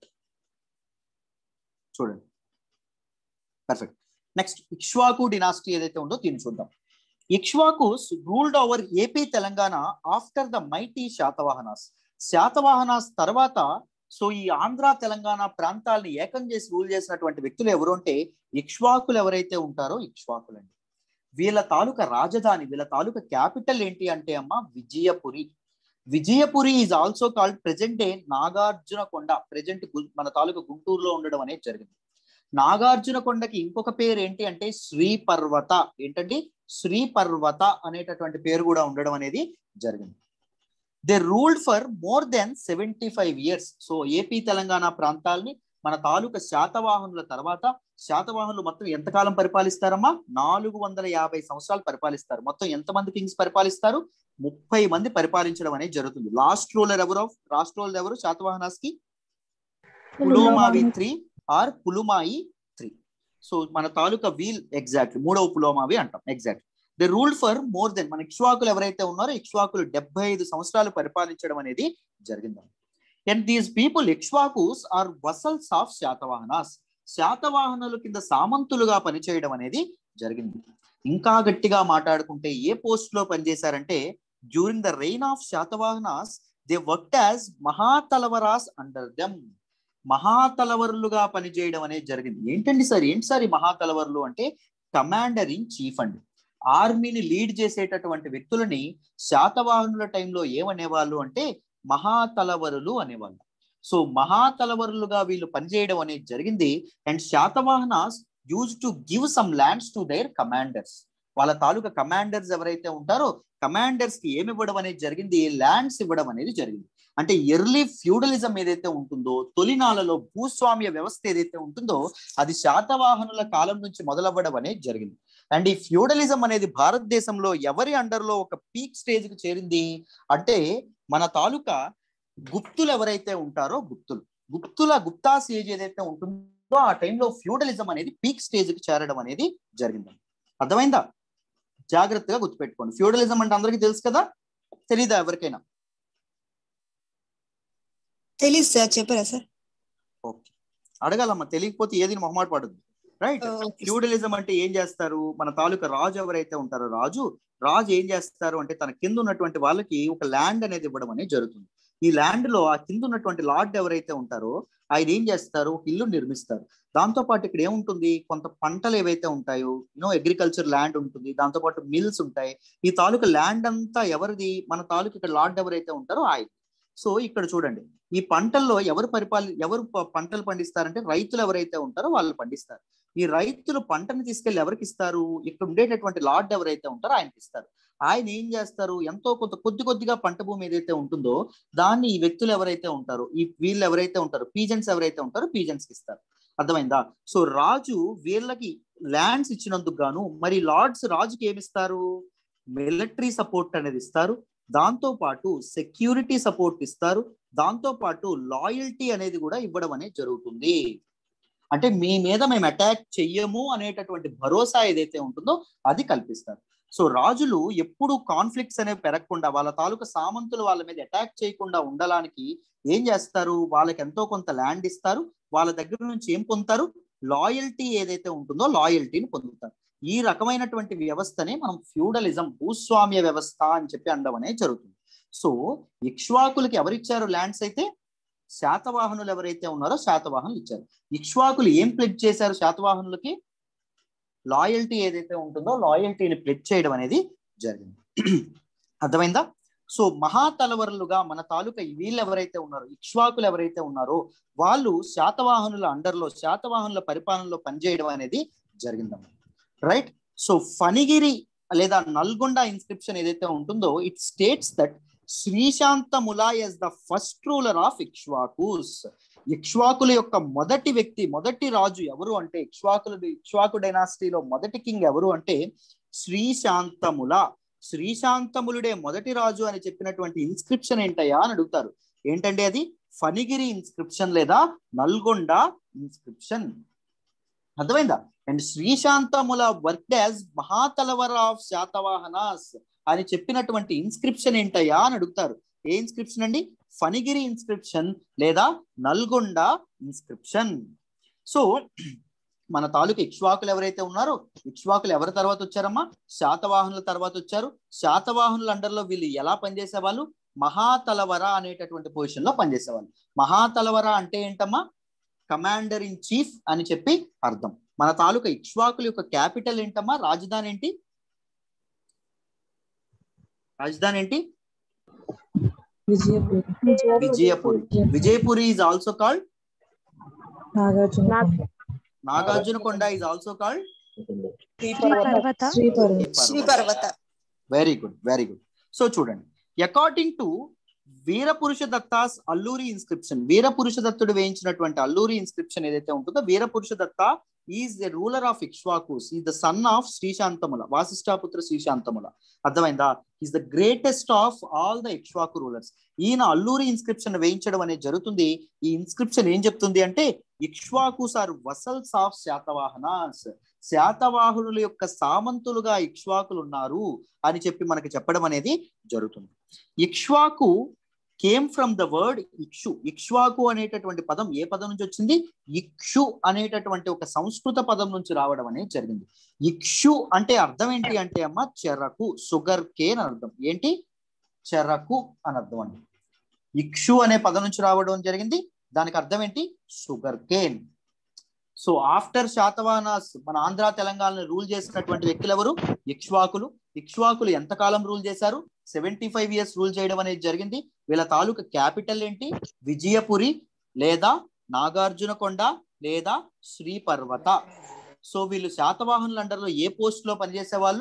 చూడండి. పర్ఫెక్ట్. నెక్స్ట్ ఇక్ష్వాకు డినాసిటీ ఏదైతే ఉందో దీన్ని చూద్దాం. Ikshvakus ruled over AP Telangana after the mighty Satavahanas. Satavahanas తర్వాత సో ఈ ఆంధ్ర తెలంగాణ ప్రాంతాలని ఏకం చేసి రూల్ చేసినటువంటి వ్యక్తులు ఎవరు అంటే ఇక్ష్వాకులు ఎవరైతే ఉంటారో ఇక్ష్వాకులు అండి. వీళ్ళ తాలూకా రాజధాని, వీళ్ళ తాలూకా క్యాపిటల్ ఏంటి అంటే అమ్మ Vijayapuri. Vijayapuri is also called present day Nagarjuna Konda. Present మన తాలూకా గుంటూరులో ఉండడం అనేది జరిగింది. నాగార్జున కొండకి ఇంకొక పేరు ఏంటి అంటే శ్రీ పర్వత. ఏంటండి? శ్రీ పర్వత అనేటటువంటి పేరు కూడా ఉండడం అనేది జరిగింది. They ruled for more than seventy five years. So AP Telangana ప్రాంతాలని మన తాలూకా శాతవాహనుల తర్వాత, శాతవాహనులు మొత్తం ఎంతకాలం పరిపాలిస్తారమ్మా? నాలుగు వందల యాభై సంవత్సరాలు పరిపాలిస్తారు. మొత్తం ఎంతమంది కింగ్స్ పరిపాలిస్తారు? ముప్పై మంది పరిపాలించడం అనేది జరుగుతుంది. లాస్ట్ రూలర్ ఎవరు? లాస్ట్ రూలర్ ఎవరు శాతవాహనాస్ కి? Pulomavi three or Pulumayi three. So మన తాలూకా వీల్ ఎగ్జాక్ట్లీ మూడవ పులోమావి అంటాం. Exact. They ruled for more than, మన ఇక్ష్వాకులు ఎవరైతే ఉన్నారో ఇక్ష్వాకులు డెబ్బై ఐదు సంవత్సరాలు పరిపాలించడం అనేది జరిగింది. And these people Ikshvakus are vassals of Satavahanas. శాతవాహనుల కింద సామంతులుగా పనిచేయడం అనేది జరిగింది. ఇంకా గట్టిగా మాట్లాడుకుంటే ఏ పోస్ట్ లో పనిచేశారంటే during the reign of Satavahanas they worked as Mahatalavaras under them. మహాతలవరులుగా పనిచేయడం అనేది జరిగింది. ఏంటండి సార్, ఏంటి సార్ ఈ మహాతలవరులు అంటే? కమాండర్ ఇన్ చీఫ్ అండి. ఆర్మీని లీడ్ చేసేటటువంటి వ్యక్తులని శాతవాహనుల టైంలో ఏమనేవాళ్ళు అంటే మహాతలవరులు అనేవాళ్ళు. సో మహాతలవరులుగా వీళ్ళు పనిచేయడం అనేది జరిగింది. And Satavahanas use to give some lands to their commanders. వాళ్ళ తాలూకా కమాండర్స్ ఎవరైతే ఉంటారో కమాండర్స్ కి ఏమి ఇవ్వడం అనేది జరిగింది, ల్యాండ్స్ ఇవ్వడం అనేది జరిగింది. అంటే ఎర్లీ ఫ్యూడలిజం ఏదైతే ఉంటుందో, తొలినాలలో భూస్వామ్య వ్యవస్థ ఏదైతే ఉంటుందో అది శాతవాహనుల కాలం నుంచి మొదలవ్వడం అనేది జరిగింది. అండ్ ఈ ఫ్యూడలిజం అనేది భారతదేశంలో ఎవరి అండర్లో ఒక పీక్ స్టేజ్ కి చేరింది అంటే మన తాలూకా గుప్తులు ఎవరైతే ఉంటారో గుప్తులు గుప్తుల గుప్తాస్ ఏజ్ ఏదైతే ఉంటుందో ఆ టైంలో ఫ్యూడలిజం అనేది పీక్ స్టేజ్ కి చేరడం అనేది జరిగింది. అర్థమైందా? జాగ్రత్తగా గుర్తుపెట్టుకోండి. ఫ్యూడలిజం అంటే అందరికీ తెలుసు కదా, తెలీదా ఎవరికైనా? తెలీదు సార్, చెప్పరా సార్? ఓకే, అడగాలమ్మా, తెలియకపోతే ఏది మొహమాట పడదు. రైట్. ఫ్యూడలిజం అంటే ఏం చేస్తారు, మన తాలూకా రాజు ఎవరైతే ఉంటారో రాజు రాజు ఏం చేస్తారు అంటే తన కింద ఉన్నటువంటి వాళ్ళకి ఒక ల్యాండ్ అనేది ఇవ్వడం అనేది జరుగుతుంది. ఈ ల్యాండ్ లో ఆ కింద ఉన్నటువంటి లార్డ్ ఎవరైతే ఉంటారో ఆయన ఏం చేస్తారు, ఒక ఇల్లు నిర్మిస్తారు. దాంతో పాటు ఇక్కడ ఏముంటుంది, కొంత పంటలు ఏవైతే ఉంటాయో యూనో అగ్రికల్చర్ ల్యాండ్ ఉంటుంది, దాంతో పాటు మిల్స్ ఉంటాయి. ఈ తాలూకా ల్యాండ్ అంతా ఎవరిది, మన తాలూకా ఇక్కడ లార్డ్ ఎవరైతే ఉంటారో ఆయన. సో ఇక్కడ చూడండి, ఈ పంటల్లో ఎవరు పరిపాలి ఎవరు పంటలు పండిస్తారంటే రైతులు ఎవరైతే ఉంటారో వాళ్ళు పండిస్తారు. ఈ రైతులు పంటను తీసుకెళ్లి ఎవరికి ఇస్తారు, ఇక్కడ ఉండేటటువంటి లార్డ్ ఎవరైతే ఉంటారో ఆయనకి ఇస్తారు. ఆయన ఏం చేస్తారు, ఎంతో కొంత కొద్ది కొద్దిగా పంట భూమి ఏదైతే ఉంటుందో దాన్ని ఈ వ్యక్తులు ఎవరైతే ఉంటారో ఈ వీళ్ళు ఎవరైతే ఉంటారో పీజెంట్స్ ఎవరైతే ఉంటారో పీజెంట్స్ కి ఇస్తారు. అర్థమైందా? సో రాజు వీళ్ళకి ల్యాండ్స్ ఇచ్చినందుకు గాను మరి లార్డ్స్ రాజుకి ఏమిస్తారు, మిలిటరీ సపోర్ట్ అనేది ఇస్తారు, దాంతో పాటు సెక్యూరిటీ సపోర్ట్ ఇస్తారు, దాంతో పాటు లాయల్టీ అనేది కూడా ఇవ్వడం అనేది జరుగుతుంది. అంటే మీ మీద మేము అటాక్ చెయ్యము అనేటటువంటి భరోసా ఏదైతే ఉంటుందో అది కల్పిస్తారు. సో రాజులు ఎప్పుడు కాన్ఫ్లిక్ట్స్ అనేవి పెరగకుండా వాళ్ళ తాలూకా సామంతులు వాళ్ళ మీద అటాక్ చేయకుండా ఉండడానికి ఏం చేస్తారు, వాళ్ళకి ఎంతో కొంత ల్యాండ్ ఇస్తారు, వాళ్ళ దగ్గర నుంచి ఏం పొందుతారు, లాయల్టీ ఏదైతే ఉంటుందో లాయల్టీని పొందుతారు. ఈ రకమైనటువంటి వ్యవస్థనే మనం ఫ్యూడలిజం భూస్వామ్య వ్యవస్థ అని చెప్పి అనడం అనేది జరుగుతుంది. సో ఇక్ష్వాకులకి ఎవరిచ్చారు ల్యాండ్స్ అయితే, శాతవాహనులు ఎవరైతే ఉన్నారో శాతవాహనులు ఇచ్చారు. ఇక్ష్వాకులు ఏం ప్లెడ్జ్ చేశారు శాతవాహనులకి, లాయల్టీ ఏదైతే ఉంటుందో లాయల్టీని ప్లెడ్జ్ చేయడం అనేది జరిగింది. అర్థమైందా? సో మహాతలవరులుగా మన తాలూకా వీళ్ళు ఎవరైతే ఉన్నారో ఇక్ష్వాకులు ఎవరైతే ఉన్నారో వాళ్ళు శాతవాహనుల అండర్లో శాతవాహనుల పరిపాలనలో పనిచేయడం అనేది జరిగిందన్నమాట. రైట్. సో ఫణిగిరి లేదా నల్గొండ ఇన్స్క్రిప్షన్ ఏదైతే ఉంటుందో it states that Srishantamula as the first ruler of Ikshvakus. ఇక్ష్వాకుల యొక్క మొదటి వ్యక్తి మొదటి రాజు ఎవరు అంటే ఇక్ష్వాకుల ఇక్ష్వాకు డైనాసిటీలో మొదటి కింగ్ ఎవరు అంటే శ్రీశాంతముల. శ్రీశాంతములుడే మొదటి రాజు అని చెప్పినటువంటి ఇన్స్క్రిప్షన్ ఏంటయ్యా అని అడుగుతారు. ఏంటంటే అది ఫణిగిరి ఇన్స్క్రిప్షన్ లేదా నల్గొండ ఇన్స్క్రిప్షన్. అర్థమైందా? And Srishantamula work as Mahatalavara of Satavahanas అని చెప్పినటువంటి ఇన్స్క్రిప్షన్ ఏంటయ్యా అని అడుగుతారు. ఏ ఇన్స్క్రిప్షన్ అండి? ఫణిగిరి ఇన్స్క్రిప్షన్ లేదా నల్గొండ ఇన్స్క్రిప్షన్. సో మన తాలూకు ఇక్ష్వాకులు ఎవరైతే ఉన్నారో ఇక్ష్వాకులు ఎవరి తర్వాత వచ్చారమ్మా, శాతవాహనుల తర్వాత వచ్చారు. శాతవాహనుల అండర్లో వీళ్ళు ఎలా పనిచేసేవాళ్ళు, మహాతలవర అనేటటువంటి పొజిషన్ లో పనిచేసేవాళ్ళు. మహాతలవర అంటే ఏంటమ్మా, కమాండర్ ఇన్ చీఫ్ అని చెప్పి అర్థం. మన తాలూకా ఇక్ష్వాకుల యొక్క క్యాపిటల్ ఏంటమ్మా, రాజధాని ఏంటి, రాజధాని ఏంటి? Vijayapuri. Vijayapuri is also called Nagarjunakonda is also called Sriparvata. Very good, very good. So చూడండి, according to Virapurusha Dattas Alluri inscription, Virapurusha దత్తుడు వేయించినటువంటి అల్లూరి ఇన్స్క్రిప్షన్ ఏదైతే ఉంటుందో Virapurusha Datta is the ruler of Ikshvakus, is the son of Srishantamula, Vasishthiputra Srishantamula. అర్థమైందా? Is the greatest of all the Ikshvaku rulers. ఈయన అల్లూరి ఇన్స్క్రిప్షన్ వేయించడం అనేది జరుగుతుంది. ఈ ఇన్స్క్రిప్షన్ ఏం చెప్తుంది అంటే Ikshvakus are vassals of Satavahanas, శాతవాహనుల యొక్క సామంతులుగా ఇక్ష్వాకులు ఉన్నారు అని చెప్పి మనకి చెప్పడం అనేది జరుగుతుంది. Ikshvaku came from the word ikshu. Ikshvaku అనేటటువంటి పదం ఏ పదం నుంచి వచ్చింది? ఇక్షు అనేటటువంటి ఒక సంస్కృత పదం నుంచి రావడం అనేది జరిగింది. ఇక్షు అంటే అర్థం ఏంటి అంటే అమ్మ చెరకు, షుగర్ కేన్ అని అర్థం. ఏంటి? చెరకు అని అర్థం అండి. ఇక్షు అనే పదం నుంచి రావడం జరిగింది. దానికి అర్థం ఏంటి? Sugar cane. So after Satavahanas మన ఆంధ్ర తెలంగాణను రూల్ చేసినటువంటి వ్యక్తులు ఎవరు? ఇక్ష్వాకులు. ఇక్ష్వాకులు ఎంతకాలం రూల్ చేశారు? సెవెంటీ ఫైవ్ ఇయర్స్ రూల్ చేయడం అనేది జరిగింది. వీళ్ళ తాలూకా క్యాపిటల్ ఏంటి? విజయపురి లేదా నాగార్జునకొండ లేదా శ్రీపర్వత. సో వీళ్ళు శాతవాహనుల అండర్ లో ఏ పోస్ట్ లో పనిచేసే వాళ్ళు?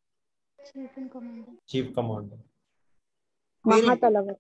Chief commander. మహాతలవర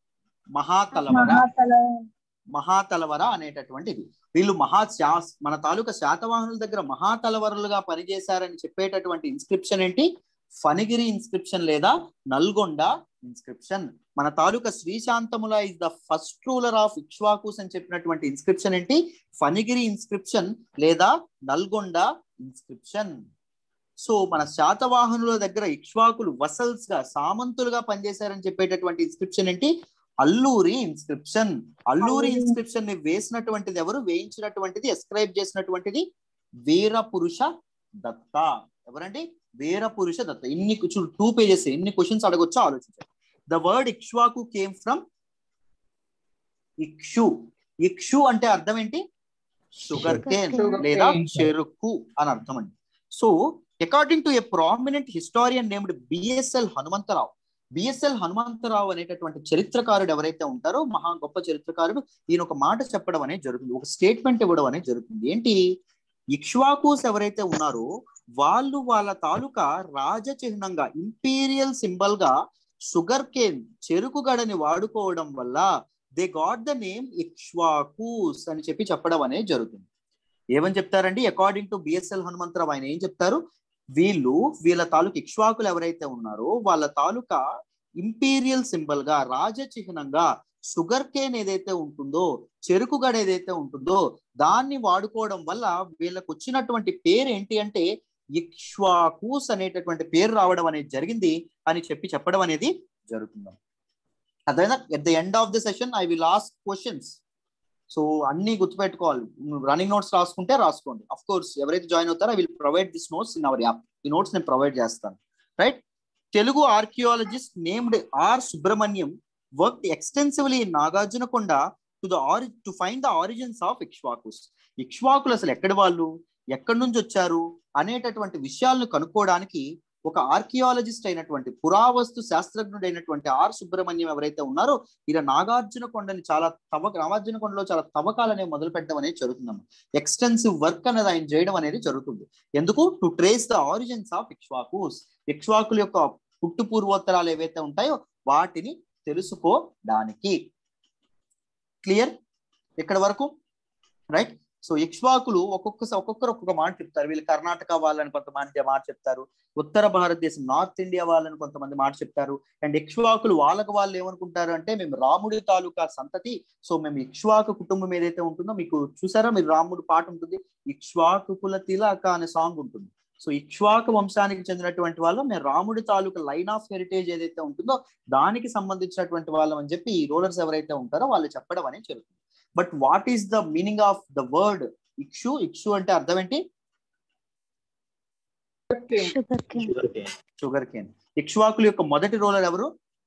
మహాతలవర అనేటటువంటిది. వీళ్ళు మహా మన తాలూకా శాతవాహనుల దగ్గర మహాతలవరులుగా పనిచేశారని చెప్పేటటువంటి ఇన్స్క్రిప్షన్ ఏంటి? ఫణిగిరి ఇన్స్క్రిప్షన్ లేదా నల్గొండ ఇన్స్క్రిప్షన్. మన తాలూకా Srishantamula is the first ruler of Ikshvakus అని చెప్పినటువంటి ఇన్స్క్రిప్షన్ ఏంటి? ఫణిగిరి ఇన్స్క్రిప్షన్ లేదా నల్గొండ ఇన్స్క్రిప్షన్. సో మన శాతవాహనుల దగ్గర ఇక్ష్వాకులు వసల్స్ గా సామంతులుగా పనిచేశారని చెప్పేటటువంటి ఇన్స్క్రిప్షన్ ఏంటి? అల్లూరి ఇన్స్క్రిప్షన్. అల్లూరి ఇన్స్క్రిప్షన్ ని వేసినటువంటిది ఎవరు? వేయించినటువంటిది, ఎస్క్రైబ్ చేసినటువంటిది వీరపురుష దత్త. ఎవరండి? వీరపురుష దత్త. ఇన్ని టూ పేజెస్, ఎన్ని క్వశ్చన్స్ అడగొచ్చో ఆలోచించండి. The word Ikshvaku came from ikshu. ఇక్షు అంటే అర్థం ఏంటి? షుగర్ కేన్ లేదా చెరుకు అని అర్థం అండి. So according to a prominent historian named BSL Hanumantha Rao, BSL Hanumantha Rao అనేటటువంటి చరిత్రకారుడు ఎవరైతే ఉంటారో, మహా గొప్ప చరిత్రకారుడు, ఈయన ఒక మాట చెప్పడం అనేది జరుగుతుంది, ఒక స్టేట్మెంట్ ఇవ్వడం అనేది జరుగుతుంది. ఏంటి? ఇక్ష్వాకుస్ ఎవరైతే ఉన్నారో వాళ్ళు వాళ్ళ తాలూకా రాజచిహ్నంగా, ఇంపీరియల్ సింబల్ గా షుగర్ కేన్, చెరుకు గడని వాడుకోవడం వల్ల they got the name Ikshvakus అని చెప్పి చెప్పడం అనేది జరుగుతుంది. ఏమని చెప్తారండి? అకార్డింగ్ టు బిఎస్ఎల్ హనుమంతరావు ఆయన ఏం చెప్తారు? వీళ్ళు వీళ్ళ తాలూకా ఇక్ష్వాకులు ఎవరైతే ఉన్నారో వాళ్ళ తాలూకా ఇంపీరియల్ సింబల్ గా, రాజచిహ్నంగా షుగర్ కేన్ ఏదైతే ఉంటుందో, చెరుకు గడ ఏదైతే ఉంటుందో దాన్ని వాడుకోవడం వల్ల వీళ్ళకు వచ్చినటువంటి పేరు ఏంటి అంటే ఇక్ష్వాకుస్ అనేటటువంటి పేరు రావడం అనేది జరిగింది అని చెప్పి చెప్పడం అనేది జరుగుతుంది. అదైనా at the end of the session I will ask questions. So అన్ని గుర్తుపెట్టుకోవాలి. రన్నింగ్ నోట్స్ రాసుకుంటే రాసుకోండి. అఫ్ కోర్స్ ఎవరైతే జాయిన్ అవుతారో I will provide this notes in our app. ఈ నోట్స్ నేను ప్రొవైడ్ చేస్తాను. Right. Telugu archaeologist named R Subrahmanyam worked extensively in Nagarjunakonda to the ori to find the origins of Ikshvakus. ఇక్ష్వాకులు అసలు ఎక్కడి వాళ్ళు, ఎక్కడి నుంచి వచ్చారు అనేటటువంటి విషయాలను కనుక్కోవడానికి ఒక ఆర్కియాలజిస్ట్ అయినటువంటి, పురావస్తు శాస్త్రజ్ఞుడు అయినటువంటి ఆర్ సుబ్రహ్మణ్యం ఎవరైతే ఉన్నారో ఈయన నాగార్జున కొండని చాలా తవ్వ నాగార్జున కొండలో చాలా తవ్వకాలు అనేవి మొదలు పెట్టడం అనేది జరుగుతుందమ్మా. ఎక్స్టెన్సివ్ వర్క్ అనేది ఆయన చేయడం అనేది జరుగుతుంది. ఎందుకు? To trace the origins of Ikshvakus. ఇక్ష్వాకుల యొక్క పుట్టు పూర్వోత్తరాలు ఏవైతే ఉంటాయో వాటిని తెలుసుకోవడానికి. క్లియర్ ఇక్కడ వరకు? రైట్. సో ఇక్ష్వాకులు ఒక్కొక్క ఒక్కొక్కరు ఒక్కొక్క మాట చెప్తారు. వీళ్ళు కర్ణాటక వాళ్ళని కొంతమంది మాట చెప్తారు, ఉత్తర భారతదేశం నార్త్ ఇండియా వాళ్ళని కొంతమంది మాట చెప్తారు. అండ్ ఇక్ష్వాకులు వాళ్ళకు వాళ్ళు ఏమనుకుంటారు అంటే మేము రాముడి తాలూకా సంతతి, సో మేము ఇక్ష్వాకు కుటుంబం ఏదైతే ఉంటుందో, మీకు చూసారా మీరు రాముడు పాట ఉంటుంది, ఇక్ష్వాకు కుల తిలక అనే సాంగ్ ఉంటుంది. సో ఇక్ష్వాకు వంశానికి చెందినటువంటి వాళ్ళు, మేము రాముడి తాలూకా లైన్ ఆఫ్ హెరిటేజ్ ఏదైతే ఉంటుందో దానికి సంబంధించినటువంటి వాళ్ళం అని చెప్పి ఈ రూలర్స్ ఎవరైతే ఉంటారో వాళ్ళు చెప్పడం అనేది జరుగుతుంది. But what is the meaning of the word ikshu? ఇక్షు అంటే అర్థం ఏంటి? Sugar Kane. ఇక్ష్వాకుల యొక్క మొదటి రూలర్ ఎవరు?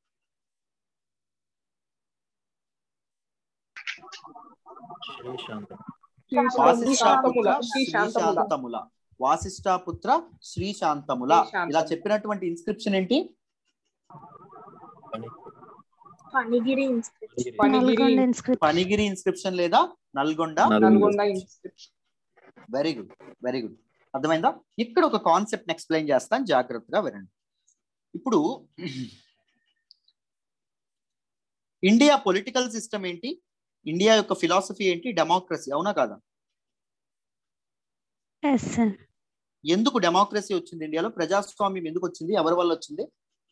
శ్రీశాంతముల. వాసిష్ఠపుత్ర శ్రీశాంతముల. ఇలా చెప్పినటువంటి ఇన్స్క్రిప్షన్ ఏంటి? ఫణిగిరి ఇన్స్క్రిప్షన్ లేదా Nalgonda. Very good, very good. అర్థమైందా? ఇక్కడ ఒక కాన్సెప్ట్ ఎక్స్ప్లెయిన్ చేస్తాను, జాగ్రత్తగా వినండి. ఇప్పుడు ఇండియా పొలిటికల్ సిస్టమ్ ఏంటి, ఇండియా యొక్క ఫిలాసఫీ ఏంటి? డెమోక్రసీ. అవునా కాదా? ఎందుకు డెమోక్రసీ వచ్చింది ఇండియాలో? ప్రజాస్వామ్యం ఎందుకు వచ్చింది? ఎవరి వల్ల వచ్చింది?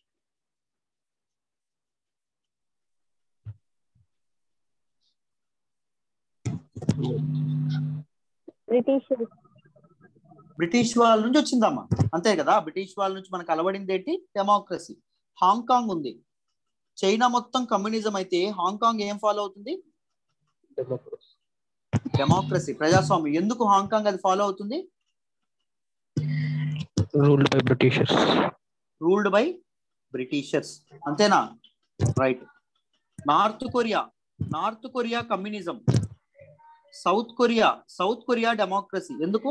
బ్రిటిష్ వాళ్ళ నుంచి వచ్చిందమ్మా, అంతే కదా? బ్రిటిష్ వాళ్ళ నుంచి మనకు అలవడింది ఏంటి? డెమోక్రసీ. హాంకాంగ్ ఉంది, చైనా మొత్తం కమ్యూనిజం అయితే హాంకాంగ్ ఏం ఫాలో అవుతుంది? డెమోక్రసీ, ప్రజాస్వామ్యం. ఎందుకు హాంకాంగ్ అది ఫాలో అవుతుంది? Ruled by Britishers. Ruled by Britishers, అంతేనా? Right. North Korea, North Korea communism. South Korea, South Korea democracy. ఎందుకు?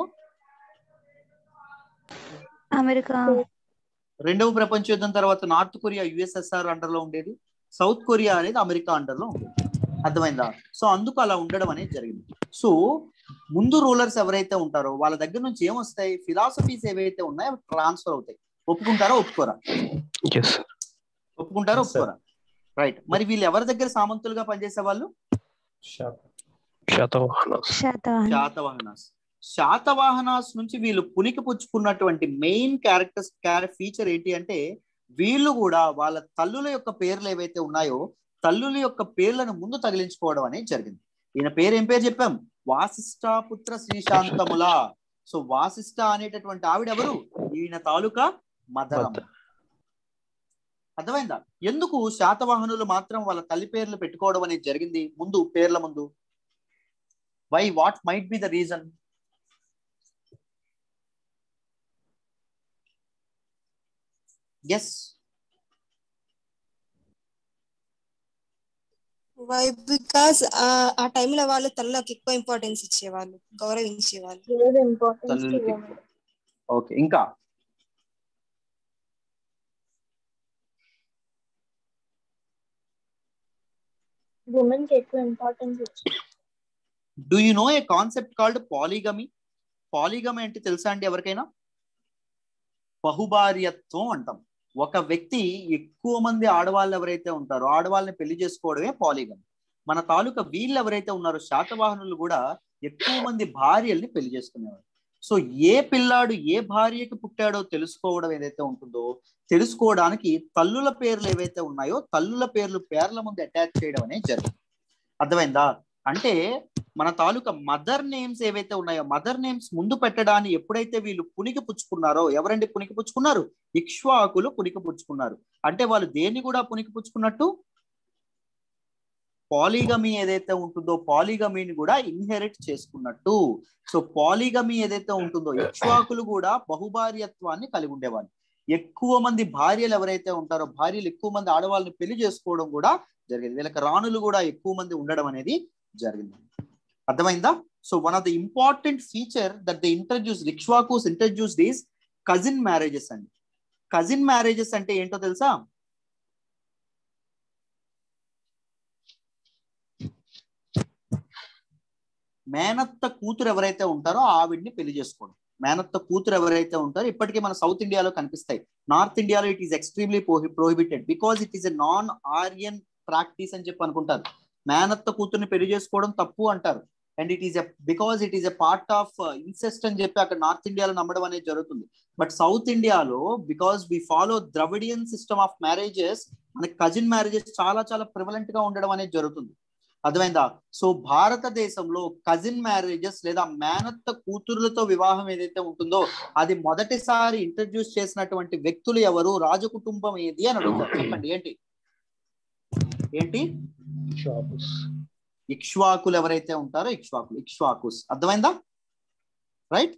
అమెరికా. రెండవ ప్రపంచ యుద్ధం తర్వాత నార్త్ కొరియా యుఎస్ఎస్ఆర్ అండర్ లో ఉండేది, సౌత్ కొరియా అనేది అమెరికా అండర్ లో ఉండేది. అర్థమైందా? సో అందుకు అలా ఉండడం అనేది జరిగింది. సో ముందు రూలర్స్ ఎవరైతే ఉంటారో వాళ్ళ దగ్గర నుంచి ఏమొస్తాయి, ఫిలాసఫీస్ ఏవైతే ఉన్నాయో ట్రాన్స్ఫర్ అవుతాయి. ఒప్పుకుంటారా ఒప్పుకోరా? ఒప్పుకుంటారా ఒప్పుకోరా? రైట్. మరి వీళ్ళు ఎవరి దగ్గర సామంతులుగా పనిచేసే వాళ్ళు? శాతవాహనాస్. శాతవాహనాస్ నుంచి వీళ్ళు పునికి పుచ్చుకున్నటువంటి మెయిన్ క్యారెక్టర్స్ ఫీచర్ ఏంటి అంటే, వీళ్ళు కూడా వాళ్ళ తల్లుల యొక్క పేర్లు ఏవైతే ఉన్నాయో తల్లుల యొక్క పేర్లను ముందు తగిలించుకోవడం అనేది జరిగింది. ఈయన పేరు ఏం పేరు చెప్పాం? వాసిష్ఠపుత్ర శ్రీశాంతముల. సో వాసిష్ఠ అనేటటువంటి ఆవిడ ఎవరు? ఈయన తాలూకా మదరం. అర్థమైందా? ఎందుకు శాతవాహనులు మాత్రం వాళ్ళ తల్లి పేర్లు పెట్టుకోవడం అనేది జరిగింది ముందు పేర్ల ముందు? Why, what might be the reason? Yes. Why because ఆ టైంలో వాళ్ళు తల్లకు ఎక్కువ ఇంపార్టెన్స్ ఇచ్చేవాళ్ళు, గౌరవించేవాళ్ళు. ఓకే, ఇంకా women కి ఎక్కువ ఇంపార్టెన్స్ ఇచ్చారు. Do you know a concept called polygamy? Polygamy అంటే తెలుసా అండి ఎవరికైనా? బహుభార్యత్వం అంటాం. ఒక వ్యక్తి ఎక్కువ మంది ఆడవాళ్ళు ఎవరైతే ఉంటారో ఆడవాళ్ళని పెళ్లి చేసుకోవడమే పాలిగమీ. మన తాలూకా వీళ్ళు ఎవరైతే ఉన్నారో శాతవాహనులు కూడా ఎక్కువ మంది భార్యల్ని పెళ్లి చేసుకునేవారు. సో ఏ పిల్లాడు ఏ భార్యకి పుట్టాడో తెలుసుకోవడం ఏదైతే ఉంటుందో, తెలుసుకోవడానికి తల్లుల పేర్లు ఏవైతే ఉన్నాయో తల్లుల పేర్లు పేర్ల ముందు అటాచ్ చేయడం అనేది జరిగింది. అర్థమైందా? అంటే మన తాలూకా మదర్ నేమ్స్ ఏవైతే ఉన్నాయో మదర్ నేమ్స్ ముందు పెట్టడాన్ని ఎప్పుడైతే వీళ్ళు పునికి పుచ్చుకున్నారో, ఎవరండి పునికి పుచ్చుకున్నారు? ఇక్ష్వాకులు పునికి పుచ్చుకున్నారు. అంటే వాళ్ళు దేన్ని కూడా పునికి పుచ్చుకున్నట్టు? పాలిగమీ ఏదైతే ఉంటుందో పాలిగమీని కూడా ఇన్హెరిట్ చేసుకున్నట్టు. సో పాలిగమీ ఏదైతే ఉంటుందో ఇక్ష్వాకులు కూడా బహుభార్యత్వాన్ని కలిగి ఉండేవాళ్ళు. ఎక్కువ మంది భార్యలు ఎవరైతే ఉంటారో భార్యలు ఎక్కువ మంది ఆడవాళ్ళని పెళ్లి చేసుకోవడం కూడా జరిగింది. వీళ్ళకి రాణులు కూడా ఎక్కువ మంది ఉండడం అనేది జరిగింది. అర్థమైందా? So one of the important feature that the introduce Ikshvakus introduced is cousin marriages అండి. కజిన్ మ్యారేజెస్ అంటే ఏంటో తెలుసా? మేనత్త కూతురు ఎవరైతే ఉంటారో ఆవిడ్ని పెళ్లి చేసుకోవడం. మేనత్త కూతురు ఎవరైతే ఉంటారో ఇప్పటికీ మన సౌత్ ఇండియాలో కనిపిస్తాయి. నార్త్ ఇండియాలో it is extremely prohibited because it is a non Aryan practice అని చెప్పి అనుకుంటారు. మేనత్త కూతుర్ని పెళ్లి చేసుకోవడం తప్పు అంటారు. And it is a because it is a part of incest అని చెప్పి అక్కడ నార్త్ ఇండియాలో నమ్మడం అనేది జరుగుతుంది. బట్ సౌత్ ఇండియాలో because we follow Dravidian system of marriages, మనకి కజిన్ మ్యారేజెస్ చాలా చాలా ప్రివలెంట్ గా ఉండడం అనేది జరుగుతుంది. అర్థమైందా? సో భారతదేశంలో కజిన్ మ్యారేజెస్ లేదా మేనత్త కూతురులతో వివాహం ఏదైతే ఉంటుందో అది మొదటిసారి ఇంట్రడ్యూస్ చేసినటువంటి వ్యక్తులు ఎవరు, రాజకుటుంబం ఏది అని అడుగుతారు. చెప్పండి ఏంటి ఏంటి ఇక్ష్వాకులు ఎవరైతే ఉంటారో ఇక్ష్వాకులు ఇక్ష్వాకుస్. అర్థమైందా? Right,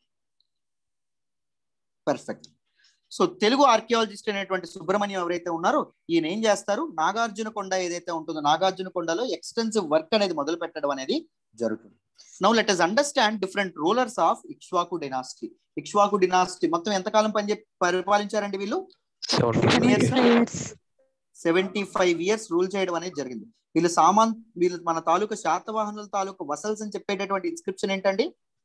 perfect. So Telugu archaeologist అనేటువంటి సుబ్రహ్మణ్యం ఎవరైతే ఉన్నారో ఈయన ఏం చేస్తారు, నాగార్జున కొండ ఏదైతే ఉంటుందో నాగార్జున కొండలో ఎక్స్టెన్సివ్ వర్క్ అనేది మొదలు పెట్టడం అనేది జరుగుతుంది. Now let us understand different rulers of Ikshvaku dynasty. Ikshvaku dynasty మొత్తం ఎంతకాలం పని పరిపాలించారండి వీళ్ళు? సెవెంటీ ఫైవ్ ఇయర్స్ రూల్ చేయడం అనేది జరిగింది. వీళ్ళు సామాన్ వీళ్ళు మన తాలూకా శాతవాహనుల తాలూకా వసల్స్ అని చెప్పేటటువంటి ఇన్స్క్రిప్షన్ ఏంటండి?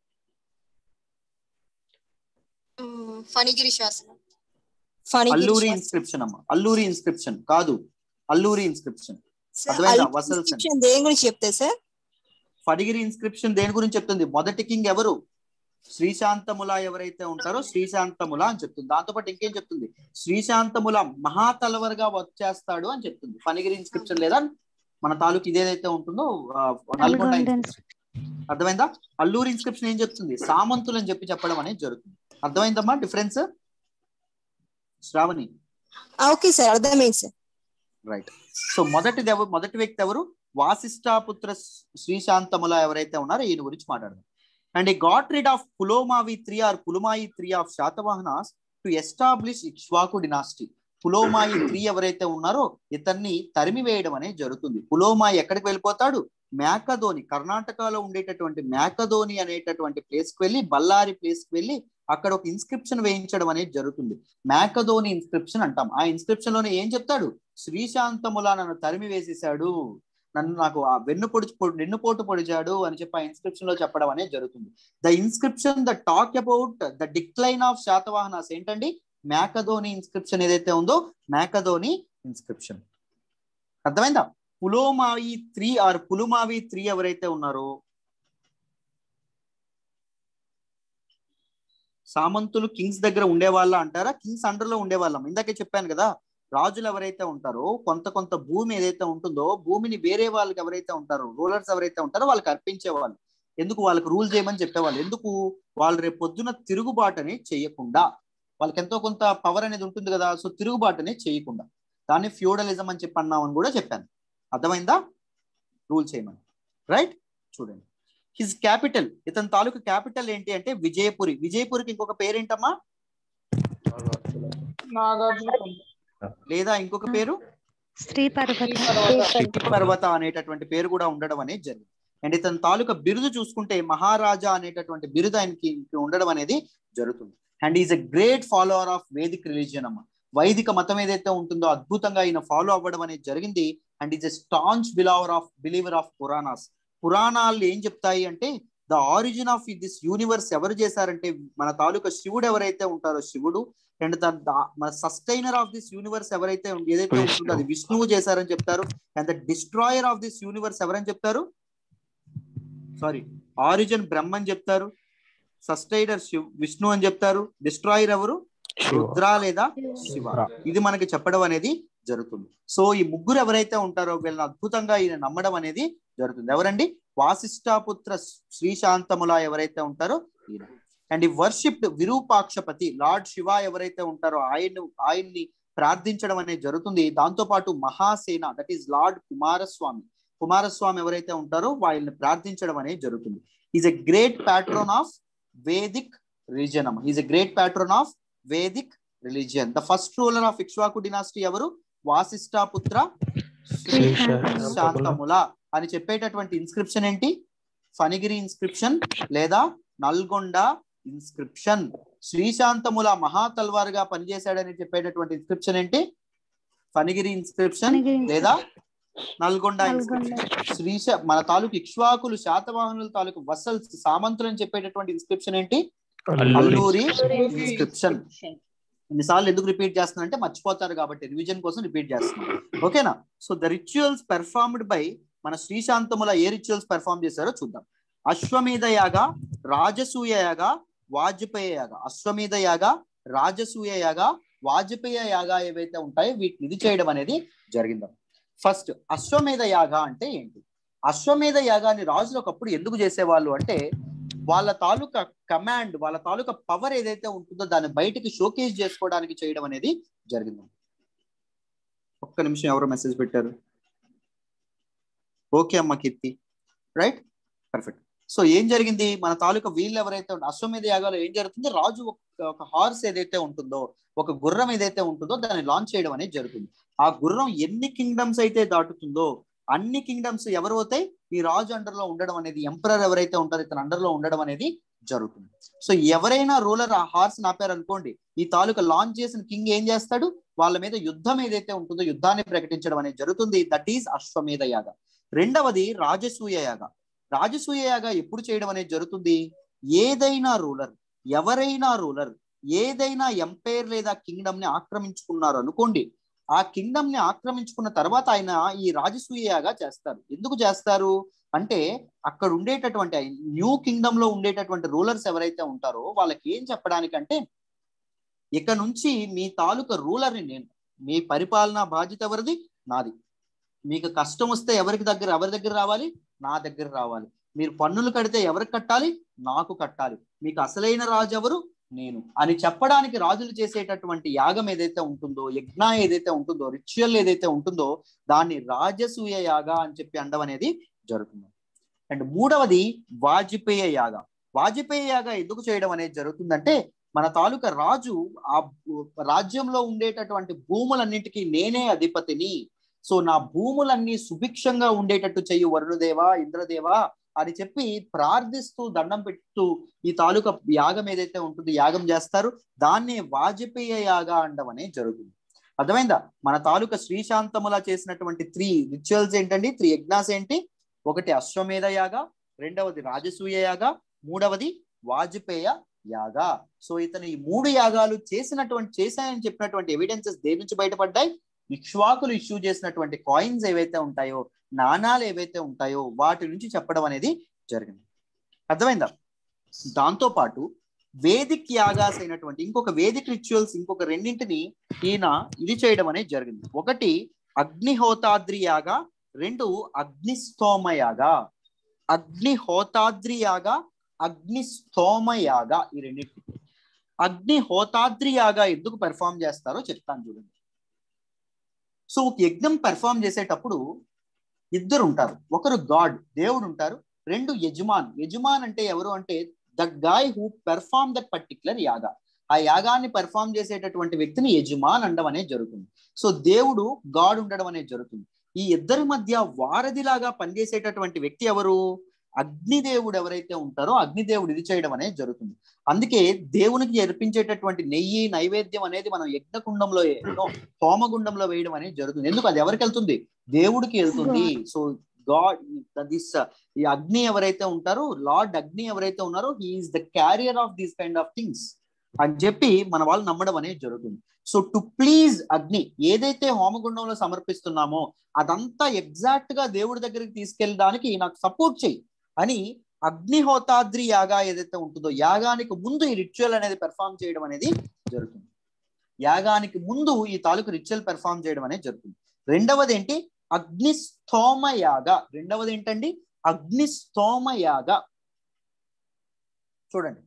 ఫణిగిరి శాసనం. అల్లూరి ఇన్స్క్రిప్షన్ అమ్మా, అల్లూరి ఇన్స్క్రిప్షన్ కాదు, అల్లూరి ఇన్స్క్రిప్షన్. అర్థమైందా? వసల్స్ దేని గురించి చెప్తే సార్? ఫణిగిరి ఇన్స్క్రిప్షన్ దేని గురించి చెప్తుంది? మొదటి కింగ్ ఎవరు? శ్రీశాంతముల ఎవరైతే ఉంటారో శ్రీశాంతముల అని చెప్తుంది. దాంతోపాటు ఇంకేం చెప్తుంది? శ్రీశాంతముల మహాతలవర్గా వచ్చేస్తాడు అని చెప్తుంది ఫణిగిరి ఇన్స్క్రిప్షన్ లేదా మన తాలూకు ఇదేదైతే ఉంటుందో నల్గొండ ఇన్స్క్రిప్షన్. అర్థమైందా? అల్లూరి ఇన్స్క్రిప్షన్ ఏం చెప్తుంది? సామంతులు అని చెప్పి చెప్పడం అనేది జరుగుతుంది. అర్థమైందమ్మా డిఫరెన్స్ శ్రావణి? ఓకే సార్, అర్థమైంది సార్. రైట్. సో మొదటిది ఎవరు, మొదటి వ్యక్తి ఎవరు? వాసిష్ఠపుత్ర శ్రీశాంతముల ఎవరైతే ఉన్నారో ఈయన గురించి మాట్లాడదాం. And he got rid of Pulamavi three or Pulamayi three of Shatavahanas to establish Ikshvaku dynasty. Pulomayi three ఎవరైతే ఉన్నారో ఇతన్ని తరిమి వేయడం అనేది జరుగుతుంది. పులోమాయి ఎక్కడికి వెళ్ళిపోతాడు? మేకధోని, కర్ణాటకలో ఉండేటటువంటి మేకధోని అనేటటువంటి ప్లేస్ కి వెళ్ళి బళ్ళారి ప్లేస్ కి వెళ్ళి అక్కడ ఒక ఇన్స్క్రిప్షన్ వేయించడం అనేది జరుగుతుంది. మేకధోని ఇన్స్క్రిప్షన్ అంటాం. ఆ ఇన్స్క్రిప్షన్ లోనే ఏం చెప్తాడు? శ్రీశాంతముల నన్ను తరిమి వేసేసాడు, నన్ను నాకు ఆ వెన్ను పొడి వెన్నుపోటు పొడిచాడు అని చెప్పి ఆ ఇన్స్క్రిప్షన్ లో చెప్పడం అనేది జరుగుతుంది. The inscription the talk about the decline of Satavahanas ఏంటండి? మేకధోని ఇన్స్క్రిప్షన్ ఏదైతే ఉందో మేకధోని ఇన్స్క్రిప్షన్. అర్థమైందా? Pulomavi three or Pulumavi three ఎవరైతే ఉన్నారో సామంతులు కింగ్స్ దగ్గర ఉండేవాళ్ళ అంటారా, కింగ్స్ అండర్ లో ఉండేవాళ్ళం? ఇందాకే చెప్పాను కదా, రాజులు ఎవరైతే ఉంటారో కొంత కొంత భూమి ఏదైతే ఉంటుందో భూమిని వేరే వాళ్ళకి ఎవరైతే ఉంటారో రూలర్స్ ఎవరైతే ఉంటారో వాళ్ళకి అర్పించేవాళ్ళు. ఎందుకు? వాళ్ళకి రూల్ చేయమని చెప్పేవాళ్ళు. ఎందుకు? వాళ్ళు రేపు పొద్దున తిరుగుబాటుని చేయకుండా, వాళ్ళకి ఎంతో కొంత పవర్ అనేది ఉంటుంది కదా, సో తిరుగుబాటుని చేయకుండా. దాన్ని ఫ్యూడలిజం అని చెప్పి అన్నామని కూడా చెప్పాను. అర్థమైందా? రూల్ చేయమని. రైట్, చూడండి. హిజ్ క్యాపిటల్, ఇతని తాలూకు క్యాపిటల్ ఏంటి అంటే విజయపురి. విజయపురికి ఇంకొక పేరేంటమ్మా? లేదా ఇంకొక పేరు శ్రీ పర్వత శ్రీ పర్వత అనేటటువంటి పేరు కూడా ఉండడం అనేది జరిగింది. అండ్ ఇతని తాలూకా బిరుదు చూసుకుంటే మహారాజా అనేటటువంటి బిరుదు ఆయనకి ఉండడం అనేది జరుగుతుంది. And is a great follower of Vedic religion అమ్మ. వైదిక మతం ఏదైతే ఉంటుందో అద్భుతంగా ఈయన ఫాలో అవ్వడం అనేది జరిగింది. And is a staunch believer of believer of Puranas. పురాణాలు ఏం చెప్తాయి అంటే the origin of this universe ఎవరు చేశారంటే మన తాలూకా శివుడు ఎవరైతే ఉంటారో శివుడు. అండ్ మన సస్టైనర్ ఆఫ్ దిస్ యూనివర్స్ ఎవరైతే ఏదైతే ఉంటుందో అది విష్ణువు చేశారని చెప్తారు. And the destroyer of this universe ఎవరని చెప్తారు? సారీ, ఆరిజిన్ బ్రహ్మ అని చెప్తారు, సస్టైనర్ శివ్ విష్ణు అని చెప్తారు, డిస్ట్రాయర్ ఎవరు? రుద్ర లేదా శివ. ఇది మనకి చెప్పడం అనేది జరుగుతుంది. సో ఈ ముగ్గురు ఎవరైతే ఉంటారో వీళ్ళని అద్భుతంగా ఈయన నమ్మడం అనేది జరుగుతుంది. ఎవరండి? వాసిష్ఠాపుత్ర శ్రీశాంతముల ఎవరైతే ఉంటారో ఈయన. అండ్ ఈ వర్షిప్డ్ విరూపాక్షపతి లార్డ్ శివ ఎవరైతే ఉంటారో ఆయన ఆయన్ని ప్రార్థించడం అనేది జరుగుతుంది. దాంతో పాటు Mahasena that is Lord Kumaraswamy Kumaraswamy ఎవరైతే ఉంటారో వాళ్ళని ప్రార్థించడం అనేది జరుగుతుంది. Is a great patron of Vedic religion అమ్మ. Is a great patron of Vedic religion. The first ruler of Ikshvaku dynasty ఎవరు? వాసిష్ఠాపుత్ర శ్రీశాంతముల అని చెప్పేటటువంటి ఇన్స్క్రిప్షన్ ఏంటి? ఫణిగిరి ఇన్స్క్రిప్షన్ లేదా నల్గొండ ఇన్స్క్రిప్షన్. శ్రీశాంతముల మహా తల్వారుగా పనిచేశాడని చెప్పేటటువంటి ఇన్స్క్రిప్షన్ ఏంటి? ఫణిగిరి ఇన్స్క్రిప్షన్ లేదా నల్గొండ ఇన్స్క్రిప్షన్. శ్రీశ మన తాలూకు ఇక్ష్వాకులు శాతవాహనుల తాలూకు వసల్స్ సామంతులు అని చెప్పేటటువంటి ఇన్స్క్రిప్షన్ ఏంటి? అల్లూరి ఇన్స్క్రిప్షన్. ఎన్నిసార్లు ఎందుకు రిపీట్ చేస్తున్నా అంటే మర్చిపోతారు కాబట్టి రివిజన్ కోసం రిపీట్ చేస్తున్నాను. ఓకేనా? So the rituals performed by మన శ్రీశాంతముల ఏ రిచువల్స్ పెర్ఫార్మ్ చేశారో చూద్దాం. అశ్వమేధ యాగ, రాజసూయ యాగ, వాజపేయ యాగ. అశ్వమేధ యాగ, రాజసూయ యాగ, వాజపేయ యాగ ఏవైతే ఉంటాయో వీటిని ఇది చేయడం అనేది జరిగింది. ఫస్ట్ అశ్వమేధ యాగ అంటే ఏంటి? అశ్వమేధ యాగాన్ని రాజులు ఒకప్పుడు ఎందుకు చేసేవాళ్ళు అంటే వాళ్ళ తాలూకా కమాండ్ వాళ్ళ తాలూకా పవర్ ఏదైతే ఉంటుందో దాన్ని బయటికి షోకేస్ చేసుకోవడానికి చేయడం అనేది జరిగింది. ఒక్క నిమిషం, ఎవరో మెసేజ్ పెట్టారు. ఓకే అమ్మ కీర్తి, రైట్, పర్ఫెక్ట్. సో ఏం జరిగింది? మన తాలూకా వీళ్ళు ఎవరైతే ఉంటారో అశ్వమేధ యాగాలో ఏం జరుగుతుంది? రాజు ఒక హార్స్ ఏదైతే ఉంటుందో ఒక గుర్రం ఏదైతే ఉంటుందో దాన్ని లాంచ్ చేయడం అనేది జరుగుతుంది. ఆ గుర్రం ఎన్ని కింగ్డమ్స్ అయితే దాటుతుందో అన్ని కింగ్డమ్స్ ఎవరు అవుతాయి? ఈ రాజు అండర్ లో ఉండడం అనేది, ఎంపరర్ ఎవరైతే ఉంటారో ఇతను అండర్ లో ఉండడం అనేది జరుగుతుంది. సో ఎవరైనా రూలర్ ఆ హార్స్ నాపారు అనుకోండి, ఈ తాలూకా లాంచ్ చేసిన కింగ్ ఏం చేస్తాడు? వాళ్ళ మీద యుద్ధం ఏదైతే ఉంటుందో యుద్ధాన్ని ప్రకటించడం అనేది జరుగుతుంది. దట్ ఈస్ అశ్వమేధ యాగ. రెండవది రాజసూయ యాగ. రాజసూయ యాగ ఎప్పుడు చేయడం అనేది జరుగుతుంది? ఏదైనా రూలర్ ఎవరైనా రూలర్ ఏదైనా ఎంపైర్ లేదా కింగ్డమ్ ని ఆక్రమించుకున్నారు అనుకోండి, ఆ కింగ్డమ్ ని ఆక్రమించుకున్న తర్వాత ఆయన ఈ రాజసూయ యాగ చేస్తారు. ఎందుకు చేస్తారు అంటే అక్కడ ఉండేటటువంటి న్యూ కింగ్డమ్ లో ఉండేటటువంటి రూలర్స్ ఎవరైతే ఉంటారో వాళ్ళకి ఏం చెప్పడానికంటే ఇక నుంచి మీ తాలూకా రూలర్ని నేను, మీ పరిపాలనా బాధ్యత ఎవరిది? నాది. మీకు కష్టం వస్తే ఎవరికి దగ్గర ఎవరి దగ్గర రావాలి? నా దగ్గర రావాలి. మీరు పన్నులు కడితే ఎవరికి కట్టాలి? నాకు కట్టాలి. మీకు అసలైన రాజు ఎవరు? నేను అని చెప్పడానికి రాజులు చేసేటటువంటి యాగం ఏదైతే ఉంటుందో, యజ్ఞ ఏదైతే ఉంటుందో, రిచువల్ ఏదైతే ఉంటుందో దాన్ని రాజసూయ యాగ అని చెప్పి అండం అనేది జరుగుతుంది. అండ్ మూడవది వాజపేయ యాగ. వాజపేయ యాగ ఎందుకు చేయడం అనేది జరుగుతుందంటే మన తాలూకా రాజు ఆ రాజ్యంలో ఉండేటటువంటి భూములన్నింటికి నేనే అధిపతిని, సో నా భూములన్నీ సుభిక్షంగా ఉండేటట్టు చెయ్యి వరుణదేవా, ఇంద్రదేవా అని చెప్పి ప్రార్థిస్తూ దండం పెడుతూ ఈ తాలూకా యాగం ఏదైతే ఉంటుందో యాగం చేస్తారు. దాన్నే వాజపేయ యాగ అండం అనేది జరుగుతుంది. అర్థమైందా? మన తాలూకా శ్రీశాంతములా చేసినటువంటి త్రీ రిచువల్స్ ఏంటండి? త్రీ యజ్ఞాస్ ఏంటి? ఒకటి అశ్వమేధ యాగ, రెండవది రాజసూయ యాగ, మూడవది వాజపేయ యాగ. సో ఇతను ఈ మూడు యాగాలు చేసినటువంటి చేశాయని చెప్పినటువంటి ఎవిడెన్సెస్ దేని నుంచి బయటపడ్డాయి? ఇక్ష్వాకులు ఇష్యూ చేసినటువంటి కాయిన్స్ ఏవైతే ఉంటాయో, నాణాలు ఏవైతే ఉంటాయో వాటి నుంచి చెప్పడం అనేది జరిగింది. అర్థమైందా? దాంతో పాటు వేదిక్ యాగాస్ అయినటువంటి ఇంకొక వేదిక్ రిచువల్స్ ఇంకొక రెండింటిని ఈయన ఇది చేయడం అనేది జరిగింది. ఒకటి అగ్నిహోతాద్రి యాగ, రెండు అగ్నిస్తోమ యాగ. అగ్నిహోతాద్రి యాగ, అగ్నిస్తోమ యాగ, ఈ రెండింటి. అగ్నిహోతాద్రి యాగ ఎందుకు పెర్ఫామ్ చేస్తారో చెప్తాను చూడండి. సో ఒక యజ్ఞం పెర్ఫామ్ చేసేటప్పుడు ఇద్దరు ఉంటారు. ఒకరు గాడ్, దేవుడు ఉంటారు. రెండు యజమాన్. యజమాన్ అంటే ఎవరు అంటే the guy who perform that particular yaga. ఆ యాగాన్ని పెర్ఫార్మ్ చేసేటటువంటి వ్యక్తిని యజమాన్ అనడం అనేది జరుగుతుంది. సో దేవుడు గాడ్ ఉండడం అనేది జరుగుతుంది. ఈ ఇద్దరి మధ్య వారధిలాగా పనిచేసేటటువంటి వ్యక్తి ఎవరు? అగ్నిదేవుడు ఎవరైతే ఉంటారో అగ్నిదేవుడు ఇది చేయడం అనేది జరుగుతుంది. అందుకే దేవునికి అర్పించేటటువంటి నెయ్యి నైవేద్యం అనేది మనం యజ్ఞకుండంలో హోమగుండంలో వేయడం అనేది జరుగుతుంది. ఎందుకు? అది ఎవరికి వెళ్తుంది? దేవుడికి వెళ్తుంది. సో గాడ్ దిస్ ఈ అగ్ని ఎవరైతే ఉంటారో, లార్డ్ అగ్ని ఎవరైతే ఉన్నారో, he is the carrier of these kind of things అని చెప్పి మన వాళ్ళు నమ్మడం అనేది జరుగుతుంది. సో టు ప్లీజ్ అగ్ని, ఏదైతే హోమగుండంలో సమర్పిస్తున్నామో అదంతా ఎగ్జాక్ట్ గా దేవుడి దగ్గరికి తీసుకెళ్ళడానికి నాకు సపోర్ట్ చేయి అని అగ్నిహోతాద్రి యాగా ఏదైతే ఉంటుందో యాగానికి ముందు ఈ రిచువల్ అనేది పెర్ఫామ్ చేయడం అనేది జరుగుతుంది. యాగానికి ముందు ఈ తాలూకు రిచువల్ పెర్ఫామ్ చేయడం అనేది జరుగుతుంది. రెండవది ఏంటి? అగ్నిస్తోమ యాగ. రెండవది ఏంటండి? అగ్నిస్తోమ యాగ. చూడండి.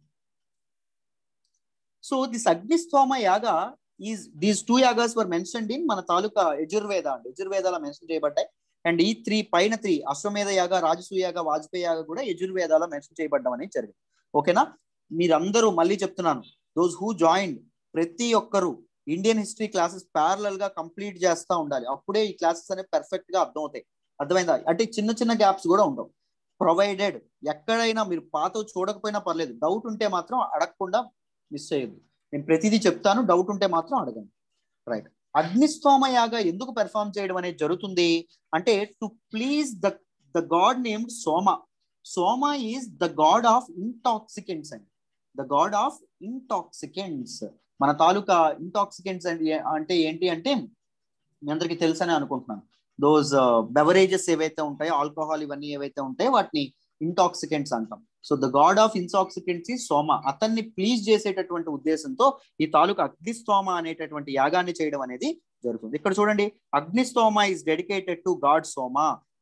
So this Agnistoma yaga is these two yagas were mentioned in మన తాలూకా యజుర్వేద అండి. యజుర్వేదాలో మెన్షన్ చేయబడ్డాయి. అండ్ ఈ త్రీ పైన త్రీ అశ్వమేధ యాగ, రాజసూయ యాగ, వాజపేయ యాగ కూడా యజుర్వేదాలో మెన్షన్ చేయబడ్డం అనేది జరిగింది. ఓకేనా? మీరందరూ మళ్ళీ చెప్తున్నాను, దోస్ హూ జాయిన్డ్ ప్రతి ఒక్కరు ఇండియన్ హిస్టరీ క్లాసెస్ ప్యారలల్ గా కంప్లీట్ చేస్తూ ఉండాలి. అప్పుడే ఈ క్లాసెస్ అనేవి పర్ఫెక్ట్ గా అర్థం అవుతాయి. అర్థమైందా? అంటే చిన్న చిన్న గ్యాప్స్ కూడా ఉండవు. ప్రొవైడెడ్ ఎక్కడైనా మీరు పాత చూడకపోయినా పర్లేదు, డౌట్ ఉంటే మాత్రం అడగకుండా మిస్ చేయొద్దు. నేను ప్రతిదీ చెప్తాను, డౌట్ ఉంటే మాత్రం అడగండి. రైట్. అగ్నిస్తోమ యాగ ఎందుకు పెర్ఫామ్ చేయడం అనేది జరుగుతుంది అంటే to please the the god named Soma. Soma is the god of intoxicants అండి. The god of intoxicants. మన తాలూకా ఇంటాక్సికెంట్స్ అంటే ఏంటి అంటే మీ అందరికి తెలుసనే అనుకుంటున్నాను. దోస్ బెవరేజెస్ ఏవైతే ఉంటాయో, ఆల్కహాల్ ఇవన్నీ ఏవైతే ఉంటాయో వాటిని ఇంటాక్సికెంట్స్ అంటాం. So the god of intoxicants is Soma. అతన్ని ప్లీజ్ చేసేటటువంటి ఉద్దేశంతో ఈ తాలూకా అగ్నిస్తోమ అనేటటువంటి యాగాన్ని చేయడం అనేది జరుగుతుంది. ఇక్కడ చూడండి, Agnistoma is dedicated to god Soma.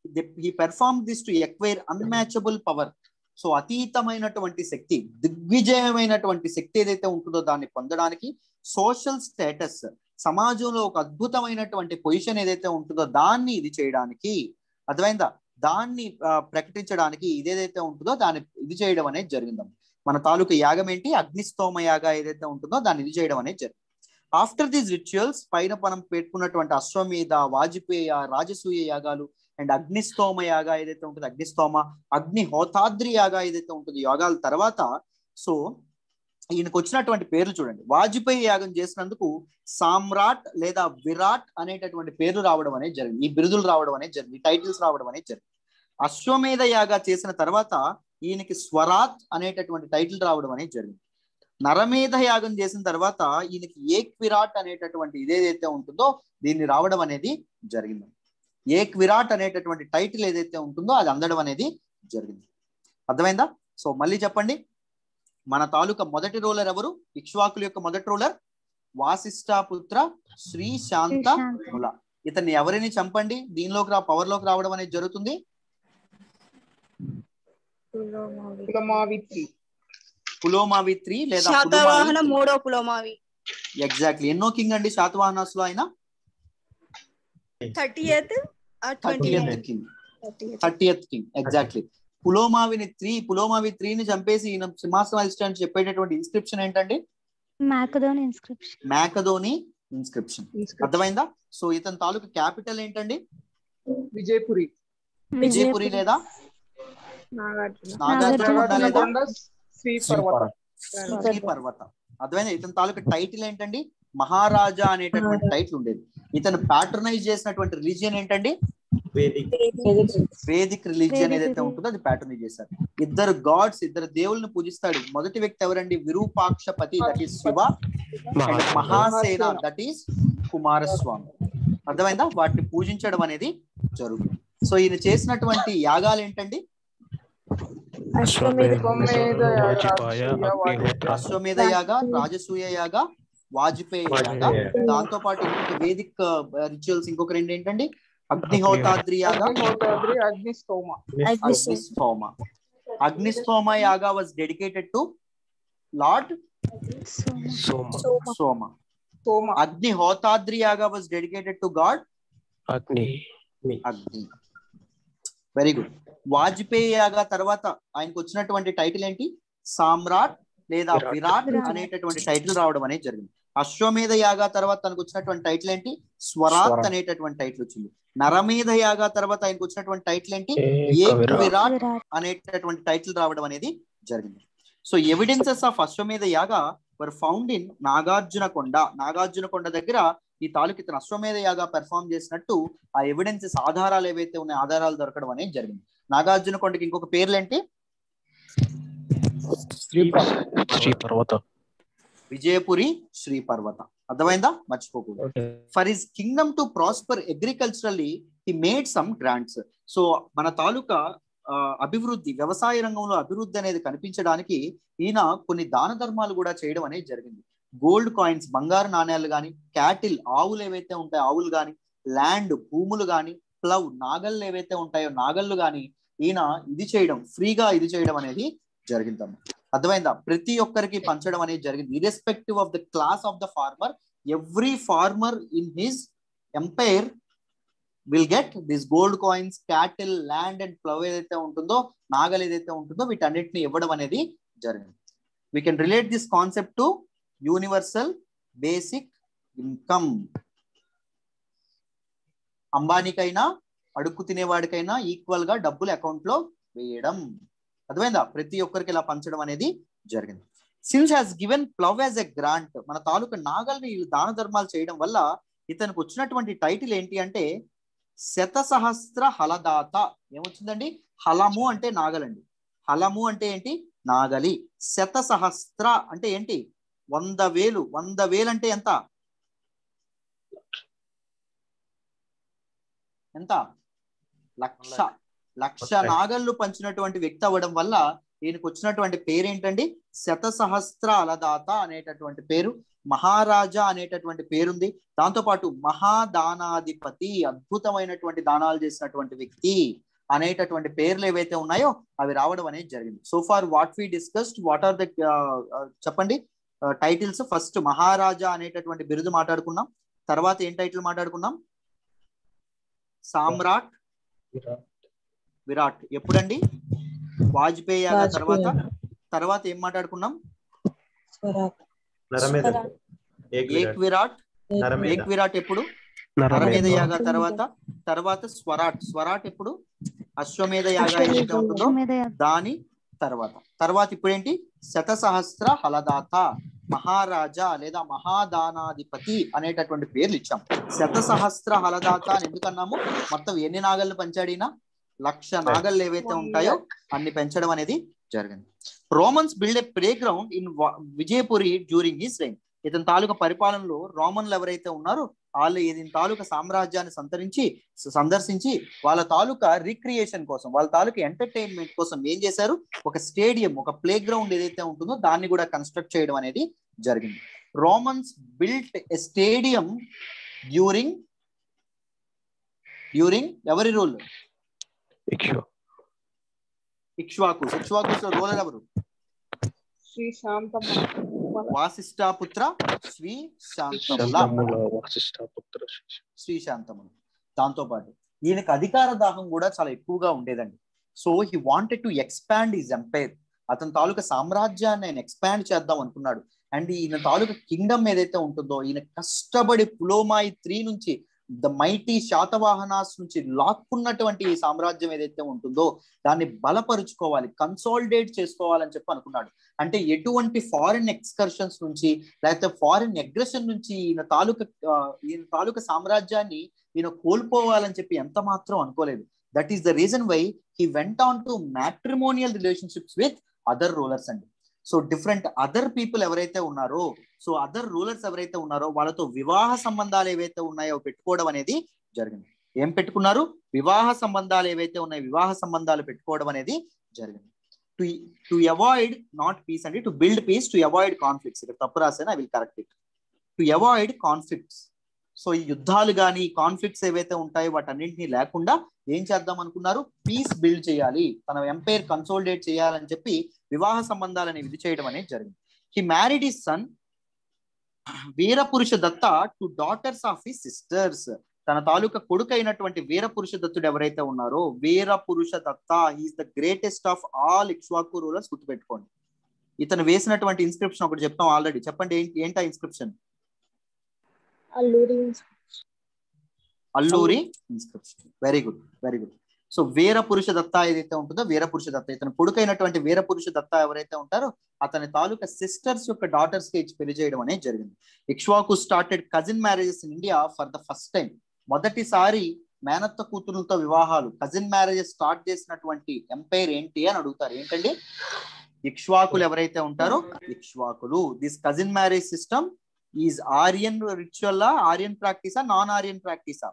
He perform this to acquire unmatchable power. So అతీతమైనటువంటి శక్తి, దిగ్విజయమైనటువంటి శక్తి ఏదైతే ఉంటుందో దాన్ని పొందడానికి, సోషల్ స్టేటస్, సమాజంలో ఒక అద్భుతమైనటువంటి పొజిషన్ ఏదైతే ఉంటుందో దాన్ని ఇది చేయడానికి, అర్థమైందా? దాన్ని ప్రకటించడానికి ఇదేదైతే ఉంటుందో దాన్ని ఇది చేయడం అనేది జరిగింది. మన తాలూకు యాగం ఏంటి? అగ్నిస్తోమ యాగ ఏదైతే ఉంటుందో దాన్ని ఇది చేయడం అనేది జరిగింది. ఆఫ్టర్ దీస్ రిచువల్స్ పైన మనం పెట్టుకున్నటువంటి అశ్వమేధ, వాజపేయ, రాజసూయ యాగాలు అండ్ అగ్నిస్తోమ యాగ ఏదైతే ఉంటుందో అగ్నిస్తోమ, అగ్నిహోతాద్రి యాగ ఏదైతే ఉంటుందో యాగాల తర్వాత సో ఈయనకు వచ్చినటువంటి పేర్లు చూడండి. వాజపేయి యాగం చేసినందుకు సామ్రాట్ లేదా విరాట్ అనేటటువంటి పేర్లు రావడం అనేది జరిగింది. ఈ బిరుదులు రావడం అనేది జరిగింది. ఈ టైటిల్స్ రావడం అనేది జరిగింది. అశ్వమేధ యాగ చేసిన తర్వాత ఈయనకి స్వరాట్ అనేటటువంటి టైటిల్ రావడం అనేది జరిగింది. నరమేధ యాగం చేసిన తర్వాత ఈయనకి ఏక్ విరాట్ అనేటటువంటి ఇదేదైతే ఉంటుందో దీన్ని రావడం అనేది జరిగింది. ఏక్ విరాట్ అనేటటువంటి టైటిల్ ఏదైతే ఉంటుందో అది అందడం అనేది జరిగింది. అర్థమైందా? సో మళ్ళీ చెప్పండి, మన తాలూకా మొదటి రూలర్ ఎవరు? ఇక్ష్వాకుల యొక్క మొదటి రూలర్ వాసిష్ఠపుత్ర శ్రీ శాంత ముల. ఇతన్ని ఎవరిని చంపండి దీనిలోకి రా పవర్ లోకి రావడం అనేది జరుగుతుంది? పులోమావిత్రి లేదా శాతవాహన మూడో పులోమావి. ఎగ్జాక్ట్లీ. ఎన్నో కింగ్ అండి శాతవాహనాస్ లో? ఆయన thirtieth thirtieth king. Thirtieth king exactly. పులోమావిని త్రీ పులోమావి త్రీని చంపేసి ఈయన సింహాసనం అధిష్టానం చెప్పేటటువంటి ఇన్స్క్రిప్షన్ ఏంటండి? మాకదోని ఇన్స్క్రిప్షన్. మాకదోని ఇన్స్క్రిప్షన్. అర్థమైందా? సో ఇతని తాలూకు క్యాపిటల్ ఏంటండి? విజయపురి. విజయపురి లేదా నాగార్జున లేదా శ్రీ పర్వత. అర్థమైందా? ఇతని తాలూకు టైటిల్ ఏంటండి? మహారాజా అనేటటువంటి టైటిల్ ఉండేది. ఇతను ప్యాట్రనైజ్ చేసినటువంటి రిలీజియన్ ఏంటండి? వేదిక్ వేదిక్ రిలీజియన్ వేదిక్ ఏదైతే ఉంటుందో అది ప్యాట్రనైజ్ చేశారు. ఇద్దరు గాడ్స్, ఇద్దరు దేవుళ్ళని పూజిస్తాడు. మొదటి వ్యక్తి ఎవరండి? Virupakshapati, that is Shiva, and Mahasena, that is Kumaraswamy. అర్థమైందా? వాటిని పూజించడం అనేది జరుగుతుంది. సో ఈయన చేసినటువంటి యాగాలు ఏంటండి? అశ్వమేధ అశ్వమేధ యాగ, రాజసూయ యాగ, వాజపేయి యాగ. దాంతో పాటు ఇంకొక వేదిక్ రిచువల్స్ ఇంకొక రెండు ఏంటండి? అగ్నిహోతాద్రి యాగ, అగ్నిస్తోమ. అగ్నిస్తోమ. అగ్నిస్తోమ యాగ was dedicated to lord Soma. అగ్నిహోతాద్రి యాగ వాజ్ డెడికేటెడ్ టు గాడ్ అగ్ని. అగ్ని. Very good. వాజపేయి యాగ తర్వాత ఆయనకు వచ్చినటువంటి టైటిల్ ఏంటి? సామ్రాట్ లేదా విరాట్ అనేటటువంటి టైటిల్ రావడం అనేది జరిగింది. అశ్వమేధ యాగ తర్వాత తనకు వచ్చినటువంటి టైటిల్ ఏంటి? స్వరాట్ అనేటటువంటి టైటిల్ వచ్చింది. నరమేధ యాగ తర్వాత ఆయనకు వచ్చినటువంటి టైటిల్ ఏంటి? ఏక్ విరాట్ అనేటటువంటి టైటిల్ రావడం అనేది జరిగింది. సో ఎవిడెన్సెస్ ఆఫ్ అశ్వమేధ యాగ వర్ ఫౌండ్ ఇన్ నాగార్జున కొండ. నాగార్జున కొండ దగ్గర ఈ తాలూకు ఇతను అశ్వమేధ యాగ పెర్ఫార్మ్ చేసినట్టు ఆ ఎవిడెన్సెస్, ఆధారాలు ఏవైతే ఉన్నాయో ఆధారాలు దొరకడం అనేది జరిగింది. నాగార్జున కొండకి ఇంకొక పేర్లు ఏంటి? విజయపురి శ్రీ పర్వత. అర్థమైందా? మర్చిపోకూడదు. For his kingdom to prosper agriculturally he made some grants. So మన తాలూకా అభివృద్ధి, వ్యవసాయ రంగంలో అభివృద్ధి అనేది కనిపించడానికి ఈయన కొన్ని దాన ధర్మాలు కూడా చేయడం అనేది జరిగింది. గోల్డ్ కాయిన్స్, బంగారు నాణ్యాలు కానీ, క్యాటిల్, ఆవులు ఏవైతే ఉంటాయో ఆవులు కానీ, ల్యాండ్, భూములు కానీ, ప్లవ్, నాగళ్ళు ఏవైతే ఉంటాయో నాగళ్ళు కానీ ఈయన ఇది చేయడం, ఫ్రీగా ఇది చేయడం అనేది జరిగిందమ్మా. అర్థమైందా? ప్రతి ఒక్కరికి పంచడం అనేది జరిగింది. Irrespective of the class of the farmer, every farmer in his empire will get this gold coins, cattle, land and plough ఏదైతే ఉంటుందో, నాగల్ ఏదైతే ఉంటుందో వీటన్నిటిని ఇవ్వడం అనేది జరిగింది. We can relate this concept to universal basic income. అంబానీకైనా అడుక్కు తినేవాడికైనా ఈక్వల్ గా డబ్బులు అకౌంట్ లో వేయడం. అర్థమైందా? ప్రతి ఒక్కరికి ఇలా పంచడం అనేది జరిగింది. Since has given plough as a grant. మన తాలూకా నాగల్ని దాన ధర్మాలు చేయడం వల్ల ఇతనికి వచ్చినటువంటి టైటిల్ ఏంటి అంటే శత సహస్ర హలదాత. ఏమొచ్చిందండి? హలము అంటే నాగలండి. హలము అంటే ఏంటి? నాగలి. శత సహస్ర అంటే ఏంటి? వంద వేలు. వంద వేలు అంటే ఎంత? ఎంత? లక్ష. లక్ష నాగళ్ళు పంచినటువంటి వ్యక్తి అవ్వడం వల్ల ఈయనకు వచ్చినటువంటి పేరేంటండి? శత సహస్ర అలదాత అనేటటువంటి పేరు. మహారాజా అనేటటువంటి పేరుంది. దాంతో పాటు మహాదానాధిపతి, అద్భుతమైనటువంటి దానాలు చేసినటువంటి వ్యక్తి అనేటటువంటి పేర్లు ఏవైతే ఉన్నాయో అవి రావడం అనేది జరిగింది. So far what we discussed, what are the చెప్పండి టైటిల్స్. ఫస్ట్ మహారాజా అనేటటువంటి బిరుదు మాట్లాడుకున్నాం. తర్వాత ఏం టైటిల్ మాట్లాడుకున్నాం? సామ్రాట్, విరాట్. ఎప్పుడండి? వాజ్పేయి యాగ తర్వాత. తర్వాత ఏం మాట్లాడుకున్నాం? ఏక్ విరాట్. ఏక్ విరాట్ ఎప్పుడు? నరమేధ యాగ తర్వాత. తర్వాత స్వరాట్. స్వరాట్ ఎప్పుడు? అశ్వమేధ యాగ ఏదైతే ఉంటుందో దాని తర్వాత. తర్వాత ఇప్పుడు ఏంటి? శత సహస్ర హలదాత, మహారాజా లేదా మహాదానాధిపతి అనేటటువంటి పేర్లు ఇచ్చాం. శత సహస్ర హలదాత అని ఎందుకన్నాము? మొత్తం ఎన్ని నాగళ్ళు పంచాడినా? లక్ష నాగళ్ళు ఏవైతే ఉంటాయో అన్ని పెంచడం అనేది జరిగింది. Romans build a playground in Vijayapuri during his reign. ఇతని తాలూకా పరిపాలనలో రోమన్లు ఎవరైతే ఉన్నారో వాళ్ళు ఇతని తాలూకా సామ్రాజ్యాన్ని సంతరించి సందర్శించి వాళ్ళ తాలూకా రిక్రియేషన్ కోసం, వాళ్ళ తాలూకా ఎంటర్టైన్మెంట్ కోసం ఏం చేశారు? ఒక స్టేడియం, ఒక ప్లే గ్రౌండ్ ఏదైతే ఉంటుందో దాన్ని కూడా కన్స్ట్రక్ట్ చేయడం అనేది జరిగింది. Romans built a stadium during during ఎవరి రూల్? ఇక్ష్వాకు. ఇక్ష్వాకు రూలర్ ఎవరు? శ్రీ శాంతమ్మ. వాసిష్ఠపుత్ర శ్రీ శాంతముల. శ్రీ శాంతములు. దాంతో పాటు ఈయనకు అధికార దాహం కూడా చాలా ఎక్కువగా ఉండేదండి. So he wanted to expand his empire. అతని తాలూకా సామ్రాజ్యాన్ని ఆయన ఎక్స్పాండ్ చేద్దాం అనుకున్నాడు. అండ్ ఈయన తాలూకా కింగ్డమ్ ఏదైతే ఉంటుందో ఈయన కష్టపడి పులోమాయి త్రీ నుంచి ద మైటీ శాతవాహనాస్ నుంచి లాక్కున్నటువంటి ఈ సామ్రాజ్యం ఏదైతే ఉంటుందో దాన్ని బలపరుచుకోవాలి, కన్సాలిడేట్ చేసుకోవాలని చెప్పి అనుకున్నాడు. అంటే ఎటువంటి ఫారిన్ ఎక్స్కర్షన్స్ నుంచి లేకపోతే ఫారిన్ అగ్రెషన్ నుంచి ఈయన తాలూకా ఈయన తాలూకా సామ్రాజ్యాన్ని ఈయన కోల్పోవాలని చెప్పి ఎంత మాత్రం అనుకోలేదు. That is the reason why he went on to matrimonial relationships with other rulers అండి. సో డిఫరెంట్ అదర్ పీపుల్ ఎవరైతే ఉన్నారో, సో అదర్ రూలర్స్ ఎవరైతే ఉన్నారో వాళ్ళతో వివాహ సంబంధాలు ఏవైతే ఉన్నాయో పెట్టుకోవడం అనేది జరిగింది. ఏం పెట్టుకున్నారు? వివాహ సంబంధాలు ఏవైతే ఉన్నాయో వివాహ సంబంధాలు పెట్టుకోవడం అనేది జరిగింది. To to avoid not peace అండి, to build peace, to avoid conflicts. ఇక్కడ తప్పు రాసాను, I will correct it. To avoid conflicts. So ఈ యుద్ధాలు కానీ కాన్ఫ్లిక్ట్స్ ఏవైతే ఉంటాయో వాటన్నింటినీ లేకుండా ఏం చేద్దాం అనుకున్నారు? పీస్ బిల్డ్ చేయాలి, తన ఎంపైర్ కన్సోలిడేట్ చేయాలని చెప్పి వివాహ సంబంధాలని విధి చేయడం అనేది జరిగింది. He married his son Virapurusha Datta to daughters of his sisters. తన తాలూకా కొడుకు అయినటువంటి వీరపురుష దత్తుడు ఎవరైతే ఉన్నారో, Virapurusha Datta is the greatest of all Ikshvaku rulers. గుర్తుపెట్టుకోండి. ఇతను వేసినటువంటి ఇన్స్క్రిప్షన్ ఒకటి చెప్తాం ఆల్రెడీ. చెప్పండి ఏంటి ఏంటా inscription? Alluri Alluri inscription. Very good, very good. So Virapurusha Datta ఏదైతే ఉంటుందో వీరపురుష దత్త, ఇతను కొడుకైనటువంటి వీరపురుష దత్త ఎవరైతే ఉంటారో అతని తాలూకా సిస్టర్స్ యొక్క డాటర్స్ కి ఇచ్చి పెళ్లి చేయడం అనేది జరిగింది. Ikshvaku started cousin marriages in India for the first time. మొదటిసారి మేనత్త కూతురులతో వివాహాలు, కజిన్ మ్యారేజెస్ స్టార్ట్ చేసినటువంటి ఎంపైర్ ఏంటి అని అడుగుతారు. ఏంటండి? ఇక్ష్వాకులు ఎవరైతే ఉంటారో ఇక్ష్వాకులు. This cousin marriage system is Aryan ritual, Aryan ప్రాక్టీసా, నాన్ ఆర్యన్ ప్రాక్టీసా?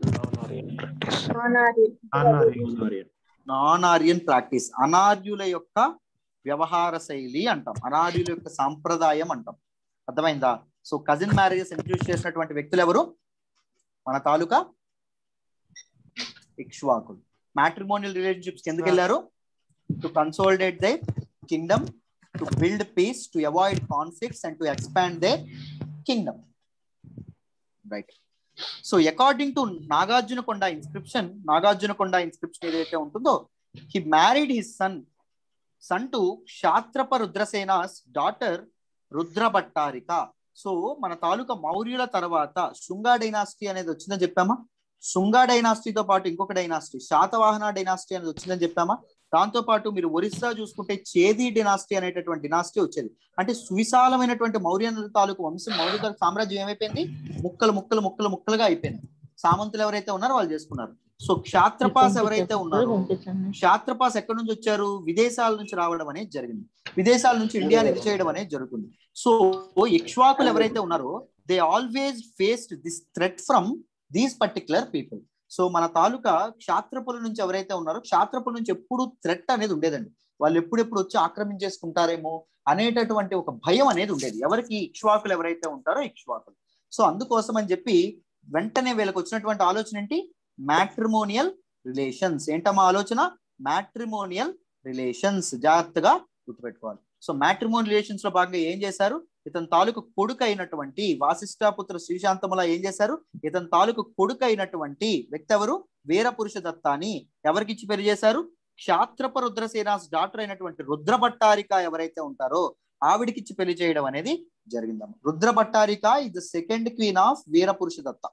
Non Aryan practice. అనార్యుల యొక్క వ్యవహార శైలి అంటాం, అనార్యుల యొక్క సాంప్రదాయం అంటాం. అర్థమైందా? సో కజిన్ మ్యారేజెస్ ఇంట్రడ్యూస్ చేసినటువంటి వ్యక్తులు ఎవరు? మన తాలూకా ఇక్ష్వాకులు. మ్యాట్రిమోనియల్ రిలేషన్షిప్స్ ఎందుకు వెళ్ళారు? To consolidate the kingdom, to build peace, to avoid conflicts and to expand the kingdom. Right. So according to Nagarjunakonda inscription, Nagarjunakonda inscription ఏదైతే ఉంటుందో, he married his son son to Kshatrapa Rudrasena's daughter Rudrabhattarika. So మన తాలూకా మౌర్యుల తర్వాత శృంగా dynasty అనేది వచ్చిందని చెప్పామా? శృంగా డైనాసిటీతో పాటు ఇంకొక డైనాసిటీ శాతవాహన డైనాసిటీ అనేది వచ్చిందని చెప్పామా? దాంతో పాటు మీరు ఒరిస్సా చూసుకుంటే చేది డినాసిటీ అనేటటువంటి డినాసిటీ వచ్చేది. అంటే సువిశాలమైనటువంటి మౌర్య తాలూకు వంశం, మౌర్య సామ్రాజ్యం ఏమైపోయింది? ముక్కలు ముక్కలు ముక్కలు ముక్కలుగా అయిపోయింది. సామంతులు ఎవరైతే ఉన్నారో వాళ్ళు చేసుకున్నారు. సో క్షాత్రపాస్ ఎవరైతే ఉన్నారో, క్షాత్రపాస్ ఎక్కడి నుంచి వచ్చారు? విదేశాల నుంచి రావడం అనేది జరిగింది. విదేశాల నుంచి ఇండియాని ఇది చేయడం అనేది జరుగుతుంది. సో ఇక్ష్వాకులు ఎవరైతే ఉన్నారో they always faced this threat from these particular people. So మన తాలూకా క్షాత్రపుల నుంచి ఎవరైతే ఉన్నారో క్షాత్రపుల నుంచి ఎప్పుడు థ్రెట్ అనేది ఉండేదండి. వాళ్ళు ఎప్పుడెప్పుడు వచ్చి ఆక్రమించేసుకుంటారేమో అనేటటువంటి ఒక భయం అనేది ఉండేది ఎవరికి? ఇక్ష్వాకులు ఎవరైతే ఉంటారో ఇక్ష్వాకులు. సో అందుకోసం అని చెప్పి వెంటనే వీళ్ళకి వచ్చినటువంటి ఆలోచన ఏంటి? Matrimonial relations. ఏంటమ్మా ఆలోచన? Matrimonial relations. జాగ్రత్తగా గుర్తుపెట్టుకోవాలి. సో మ్యాట్రిమోనియల్ రిలేషన్స్ లో భాగంగా ఏం చేశారు? ఇతని తాలూకు కొడుకు అయినటువంటి వాసిష్ఠపుత్ర శ్రీశాంతముల ఏం చేశారు? ఇతని తాలూకు కొడుకు అయినటువంటి వ్యక్తి ఎవరు? వీరపురుష దత్తాని ఎవరికి ఇచ్చి పెళ్లి చేశారు? క్షాత్రప రుద్రసేనాస్ డాటర్ అయినటువంటి రుద్రభట్టారిక ఎవరైతే ఉంటారో ఆవిడికి ఇచ్చి పెళ్లి చేయడం అనేది జరిగిందమ్మ. Rudrabhattarika is the second queen of Virapurusha Datta.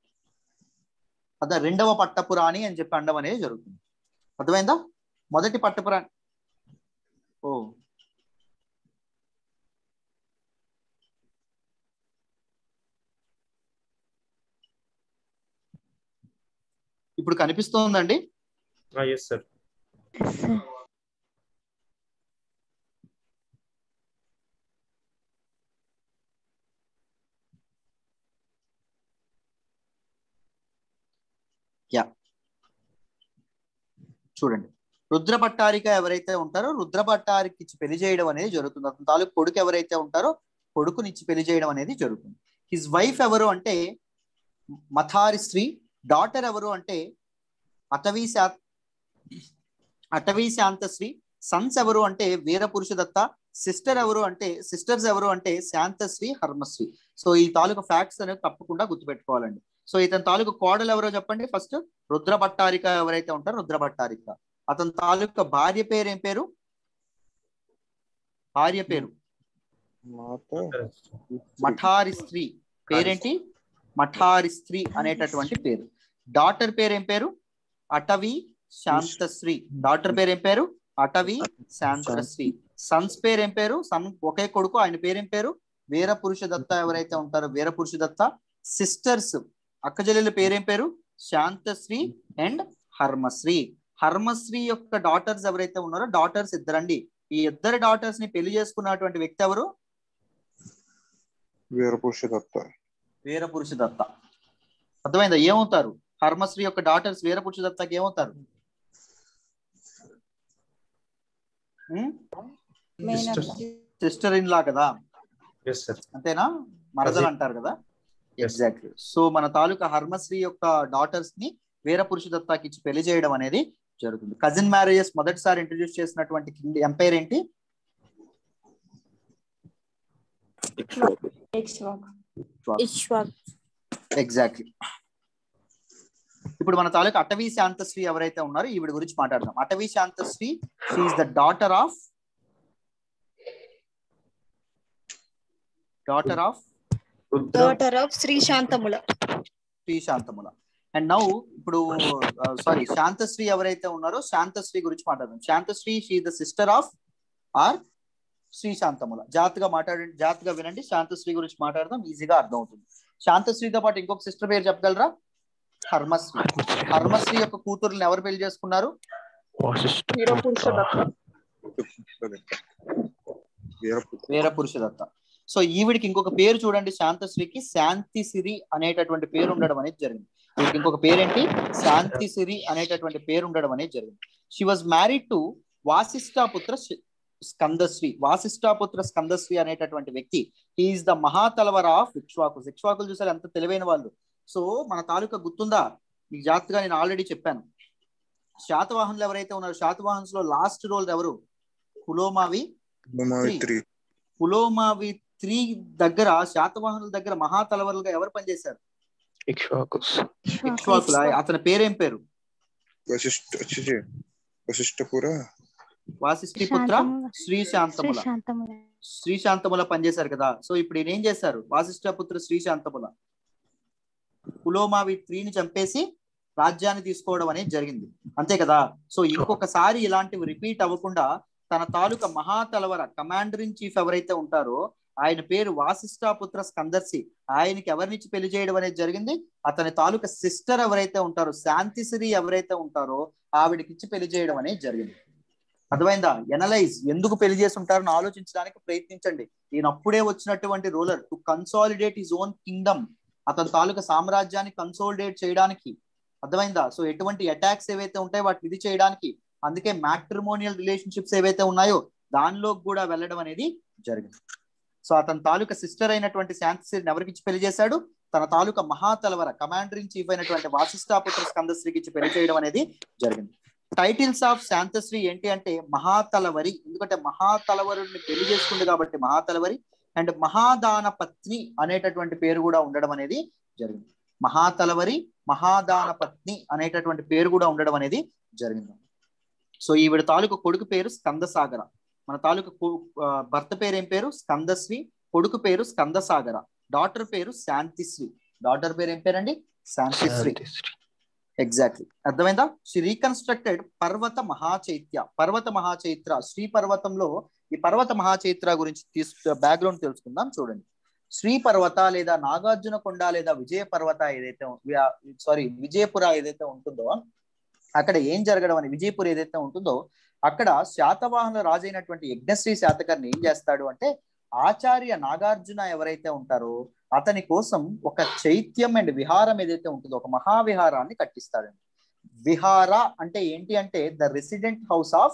అద రెండవ పట్టపురాణి అని చెప్పి అండం అనేది జరుగుతుంది. అర్థమైందా? మొదటి పట్టపురాణి. ఓ ఇప్పుడు కనిపిస్తోందండి? Yes sir. యా చూడండి, రుద్రభట్టారిక ఎవరైతే ఉంటారో రుద్రభట్టారికి ఇచ్చి పెళ్లి చేయడం అనేది జరుగుతుంది. అతని తాలూకు కొడుకు ఎవరైతే ఉంటారో కొడుకునిచ్చి పెళ్లి చేయడం అనేది జరుగుతుంది. హిజ్ వైఫ్ ఎవరు అంటే మథారి స్త్రీ. డాటర్ ఎవరు అంటే అటవీ శా అటవీ శాంతశ్రీ. సన్స్ ఎవరు అంటే వీరపురుష దత్త. సిస్టర్ ఎవరు అంటే సిస్టర్స్ ఎవరు అంటే శాంతశ్రీ, హర్మశ్రీ. సో ఈ తాలూకు ఫ్యాక్ట్స్ అనేవి తప్పకుండా గుర్తుపెట్టుకోవాలండి. సో ఇతని తాలూకు కోడలు ఎవరో చెప్పండి ఫస్ట్. రుద్రభట్టారిక ఎవరైతే ఉంటారో రుద్రభట్టారిక. అతని తాలూకు భార్య పేరు ఏం పేరు? భార్య పేరు మఠారి స్త్రీ. పేరేంటి? మఠారిస్త్రీ అనేటటువంటి పేరు. డాటర్ పేరు ఏం పేరు? అటవీ శాంతశ్రీ. డాటర్ పేరు ఏం పేరు? అటవీ శాంతశ్రీ. సన్స్ పేరు ఏం పేరు? సన్ ఒకే కొడుకు, ఆయన పేరేం పేరు? వీరపురుష దత్త. ఎవరైతే ఉంటారో వీరపురుష దత్త. సిస్టర్స్ అక్కజెల్లెల పేరేం పేరు? శాంతశ్రీ అండ్ హర్మశ్రీ. హర్మశ్రీ యొక్క డాటర్స్ ఎవరైతే ఉన్నారో, డాటర్స్ ఇద్దరండి. ఈ ఇద్దరు డాటర్స్ ని పెళ్లి చేసుకున్నటువంటి వ్యక్తి ఎవరు? వీరపురుష దత్త. వీరపురుష దత్త. అర్థమైందా? ఏమవుతారు? హర్మశ్రీ యొక్క డాటర్స్ వీరపురుష దత్తకి ఏమవుతారు? సిస్టర్ ఇన్ లా కదా, అంతేనా? మరదలు అంటారు కదా. ఎగ్జాక్ట్లీ. సో మన తాలూకా హర్మశ్రీ యొక్క డాటర్స్ ని వీరపురుష దత్తాకి ఇచ్చి పెళ్లి చేయడం అనేది జరుగుతుంది. కజిన్ మ్యారేజెస్ మొదటిసారి ఇంట్రడ్యూస్ చేసినటువంటి ఎంపైర్ ఏంటి? ఎగ్జాక్ట్లీ. ఇప్పుడు మన తాలూకా అటవీ శాంతశ్రీ ఎవరైతే ఉన్నారో ఈవిడ గురించి మాట్లాడదాం. Adavi Shantashri, she is the daughter of daughter of daughter of Shri Shantamula. Shri Shantamula. And now ఇప్పుడు సారీ శాంతశ్రీ ఎవరైతే ఉన్నారో శాంతశ్రీ గురించి మాట్లాడదాం. Shantashri, she is the sister of or Shri Shantamula. జాగ్రత్తగా మాట్లాడండి, జాగ్రత్తగా వినండి. శాంతశ్రీ గురించి మాట్లాడదాం, ఈజీగా అర్థం అవుతుంది. శాంతశ్రీతో పాటు ఇంకొక సిస్టర్ పేరు చెప్పగలరా? హర్మశ్రీ. హర్మశ్రీ యొక్క కూతుర్లను ఎవరు పెళ్లి చేసుకున్నారు? వీరపురుష దత్త. వీరపురుష దత్త. సో ఈవిడికి ఇంకొక పేరు చూడండి, శాంతశ్రీకి శాంతిసిరి అనేటటువంటి పేరు ఉండడం అనేది జరిగింది. వీడికి ఇంకొక పేరేంటి? శాంతిసిరి అనేటటువంటి పేరు ఉండడం అనేది జరిగింది. She was married to Vasishthaputra Skandashri. Vasishthaputra Skandashri అనేటటువంటి వ్యక్తి, he is the Mahatalavara of Ikshvaku. ఇక్ష్వాకులు చూసారు ఎంత తెలివైన వాళ్ళు. సో మన తాలూకా గుర్తుందా? మీకు జాగ్రత్తగా నేను ఆల్రెడీ చెప్పాను. శాతవాహనులు ఎవరైతే ఉన్నారో, శాతవాహన్స్ లో లాస్ట్ రోల్ ఎవరు? పులోమావి త్రీ. పులోమావి త్రీ దగ్గర, శాతవాహనుల దగ్గర మహాతలవరులుగా ఎవరు పనిచేశారు? ఇక్ష్వాకుల. అతని పేరేం పేరు? వాసిష్ఠిపుత్ర శ్రీశాంతముల. శ్రీశాంతముల పనిచేశారు కదా. సో ఇప్పుడు ఈయన ఏం చేశారు? వాసిష్ఠపుత్ర శ్రీశాంతముల పులోమావి త్రీని చంపేసి రాజ్యాన్ని తీసుకోవడం అనేది జరిగింది, అంతే కదా. సో ఇంకొకసారి ఇలాంటివి రిపీట్ అవ్వకుండా తన తాలూకా మహాతలవర కమాండర్ ఇన్ చీఫ్ ఎవరైతే ఉంటారో ఆయన పేరు వాసిష్ఠపుత్ర స్కందర్సి. ఆయనకి ఎవరినిచ్చి పెళ్లి చేయడం అనేది జరిగింది? అతని తాలూకా సిస్టర్ ఎవరైతే ఉంటారో శాంతిశ్రీ ఎవరైతే ఉంటారో ఆవిడకి ఇచ్చి పెళ్లి చేయడం అనేది జరిగింది. అర్థమైందా? ఎనలైజ్, ఎందుకు పెళ్లి చేసి ఉంటారని ఆలోచించడానికి ప్రయత్నించండి. ఈయన అప్పుడే వచ్చినటువంటి ruler to consolidate his own kingdom. అతని తాలూకా సామ్రాజ్యాన్ని కన్సాలిడేట్ చేయడానికి. అర్థమైందా? సో ఎటువంటి అటాక్స్ ఏవైతే ఉంటాయో వాటిని ఇది చేయడానికి, అందుకే మ్యాట్రిమోనియల్ రిలేషన్షిప్స్ ఏవైతే ఉన్నాయో దానిలో కూడా వెళ్ళడం అనేది జరిగింది. సో అతని తాలూకా సిస్టర్ అయినటువంటి శాంతిశ్రీని ఎవరికి ఇచ్చి పెళ్లి చేశాడు? తన తాలూకా మహాతలవర కమాండర్ ఇన్ చీఫ్ అయినటువంటి వాసిష్ఠపుత్ర స్కందశ్రీకి ఇచ్చి పెళ్లి చేయడం అనేది జరిగింది. టైటిల్స్ ఆఫ్ శాంతశ్రీ ఏంటి అంటే మహాతలవరి, ఎందుకంటే మహాతలవరుని పెళ్లి చేసుకుంది కాబట్టి మహాతలవరి. అండ్ మహాదాన పత్ని అనేటటువంటి పేరు కూడా ఉండడం అనేది జరిగింది. మహాతలవరి, మహాదాన పత్ని అనేటటువంటి పేరు కూడా ఉండడం అనేది జరిగింది. సో ఈవిడ తాలూకు కొడుకు పేరు స్కందసాగర. మన తాలూకు భర్త పేరు ఏం పేరు? స్కందశ్రీ. కొడుకు పేరు స్కందసాగర. డాటర్ పేరు శాంతిశ్రీ. డాటర్ పేరు ఏం పేరండి? శాంతిశ్రీ. ఎగ్జాక్ట్లీ. అర్థమైందా? She reconstructed Parvata Mahachaitya. పర్వత మహాచైత్ర శ్రీ పర్వతంలో, ఈ పర్వత మహాచైత్ర గురించి తీసు బ్యాక్గ్రౌండ్ తెలుసుకుందాం. చూడండి, శ్రీ పర్వత లేదా నాగార్జున కొండ లేదా విజయ పర్వత ఏదైతే సారీ విజయపుర ఏదైతే ఉంటుందో అక్కడ ఏం జరగడం అని, విజయపుర ఏదైతే ఉంటుందో అక్కడ శాతవాహన రాజు అయినటువంటి యజ్ఞశ్రీ శాతకర్ణి ఏం చేస్తాడు అంటే ఆచార్య నాగార్జున ఎవరైతే ఉంటారో అతని కోసం ఒక చైత్యం అండ్ విహారం ఏదైతే ఉంటుందో ఒక మహావిహారాన్ని కట్టిస్తాడండి. విహార అంటే ఏంటి అంటే the resident house of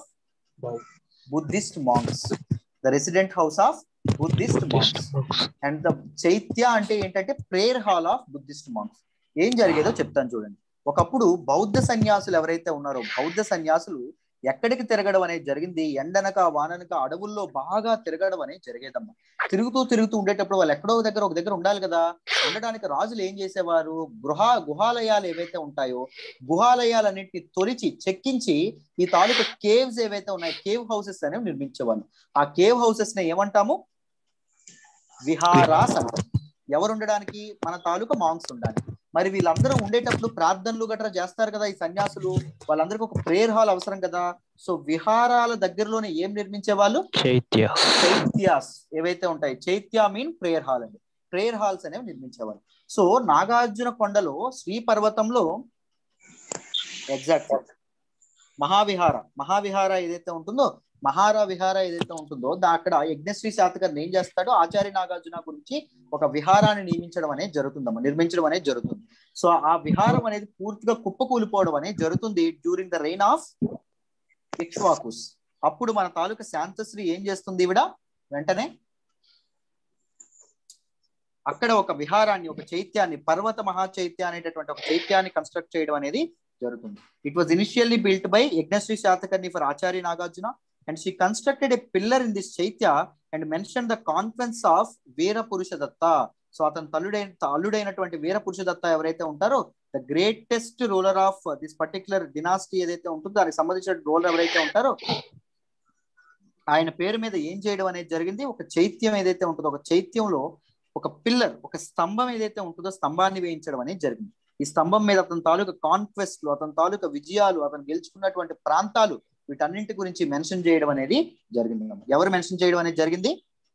Buddhist monks. The resident house of Buddhist monks. And the chaitya అంటే ఏంటంటే prayer hall of Buddhist monks. ఏం జరిగేదో చెప్తాను చూడండి. ఒకప్పుడు బౌద్ధ సన్యాసులు ఎవరైతే ఉన్నారో బౌద్ధ సన్యాసులు ఎక్కడికి తిరగడం అనేది జరిగింది? ఎండనక వాననక అడవుల్లో బాగా తిరగడం అనేది జరిగేదమ్మా. తిరుగుతూ తిరుగుతూ ఉండేటప్పుడు వాళ్ళు ఎక్కడో దగ్గర ఒక దగ్గర ఉండాలి కదా. ఉండడానికి రాజులు ఏం చేసేవారు? గృహ గుహాలయాలు ఏవైతే ఉంటాయో గుహాలయాలన్నింటినీ తొలిచి చెక్కించి ఈ తాలూకు కేవ్స్ ఏవైతే ఉన్నాయో కేవ్ హౌసెస్ అనేవి నిర్మించేవాళ్ళు. ఆ కేవ్ హౌసెస్ ని ఏమంటాము? విహారాస్ అంటాం. ఎవరు ఉండడానికి? మన తాలూకా మాంగ్స్ ఉండడానికి. మరి వీళ్ళందరూ ఉండేటప్పుడు ప్రార్థనలు గట్రా చేస్తారు కదా ఈ సన్యాసులు, వాళ్ళందరికీ ఒక ప్రేయర్ హాల్ అవసరం కదా. సో విహారాల దగ్గరలోనే ఏం నిర్మించే వాళ్ళు? చైత్యాస్ ఏవైతే ఉంటాయి. చైత్య మీన్ ప్రేయర్ హాల్ అండి. ప్రేయర్ హాల్స్ అనేవి నిర్మించేవాళ్ళు. సో నాగార్జున కొండలో శ్రీ పర్వతంలో ఎగ్జాక్ట్ మహావిహార మహావిహార ఏదైతే ఉంటుందో, మహారా విహార ఏదైతే ఉంటుందో దా అక్కడ యజ్ఞశ్రీ శాతకర్ణి ఏం చేస్తాడో ఆచార్య నాగార్జున గురించి ఒక విహారాన్ని నియమించడం అనేది జరుగుతుందమ్మా, నిర్మించడం అనేది జరుగుతుంది. సో ఆ విహారం అనేది పూర్తిగా కుప్పకూలిపోవడం అనేది జరుగుతుంది during the reign of Ikshvakus. అప్పుడు మన తాలూకా శాంతశ్రీ ఏం చేస్తుంది? ఈవిడ వెంటనే అక్కడ ఒక విహారాన్ని, ఒక చైత్యాన్ని, పర్వత మహాచైత్య అనేటటువంటి ఒక చైత్యాన్ని కన్స్ట్రక్ట్ చేయడం అనేది జరుగుతుంది. It was initially built by Yajnashri Satakarni for Acharya Nagarjuna and she constructed a pillar in this chaitya and mentioned the conference of Veera Purushadatta. So అతను తల్లుడైన అల్లుడైనటువంటి వీర పురుషదత్త ఎవరైతే ఉంటారో the greatest ruler of this particular dynasty ఏదైతే ఉంటుందో దానికి సంబంధించిన రూలర్ ఎవరైతే ఉంటారో ఆయన పేరు మీద ఏం చేయడం అనేది జరిగింది? ఒక చైత్యం ఏదైతే ఉంటుందో, ఒక చైత్యంలో ఒక పిల్లర్, ఒక స్తంభం ఏదైతే ఉంటుందో స్తంభాన్ని వేయించడం అనేది జరిగింది. ఈ స్తంభం మీద అతని తాలూకా కాన్క్వెస్ట్లు, అతని తాలూకా విజయాలు, అతను గెలుచుకున్నటువంటి ప్రాంతాలు, వీటన్నింటి గురించి మెన్షన్ చేయడం అనేది జరిగింది. ఎవరు మెన్షన్ చేయడం అనేది జరిగింది?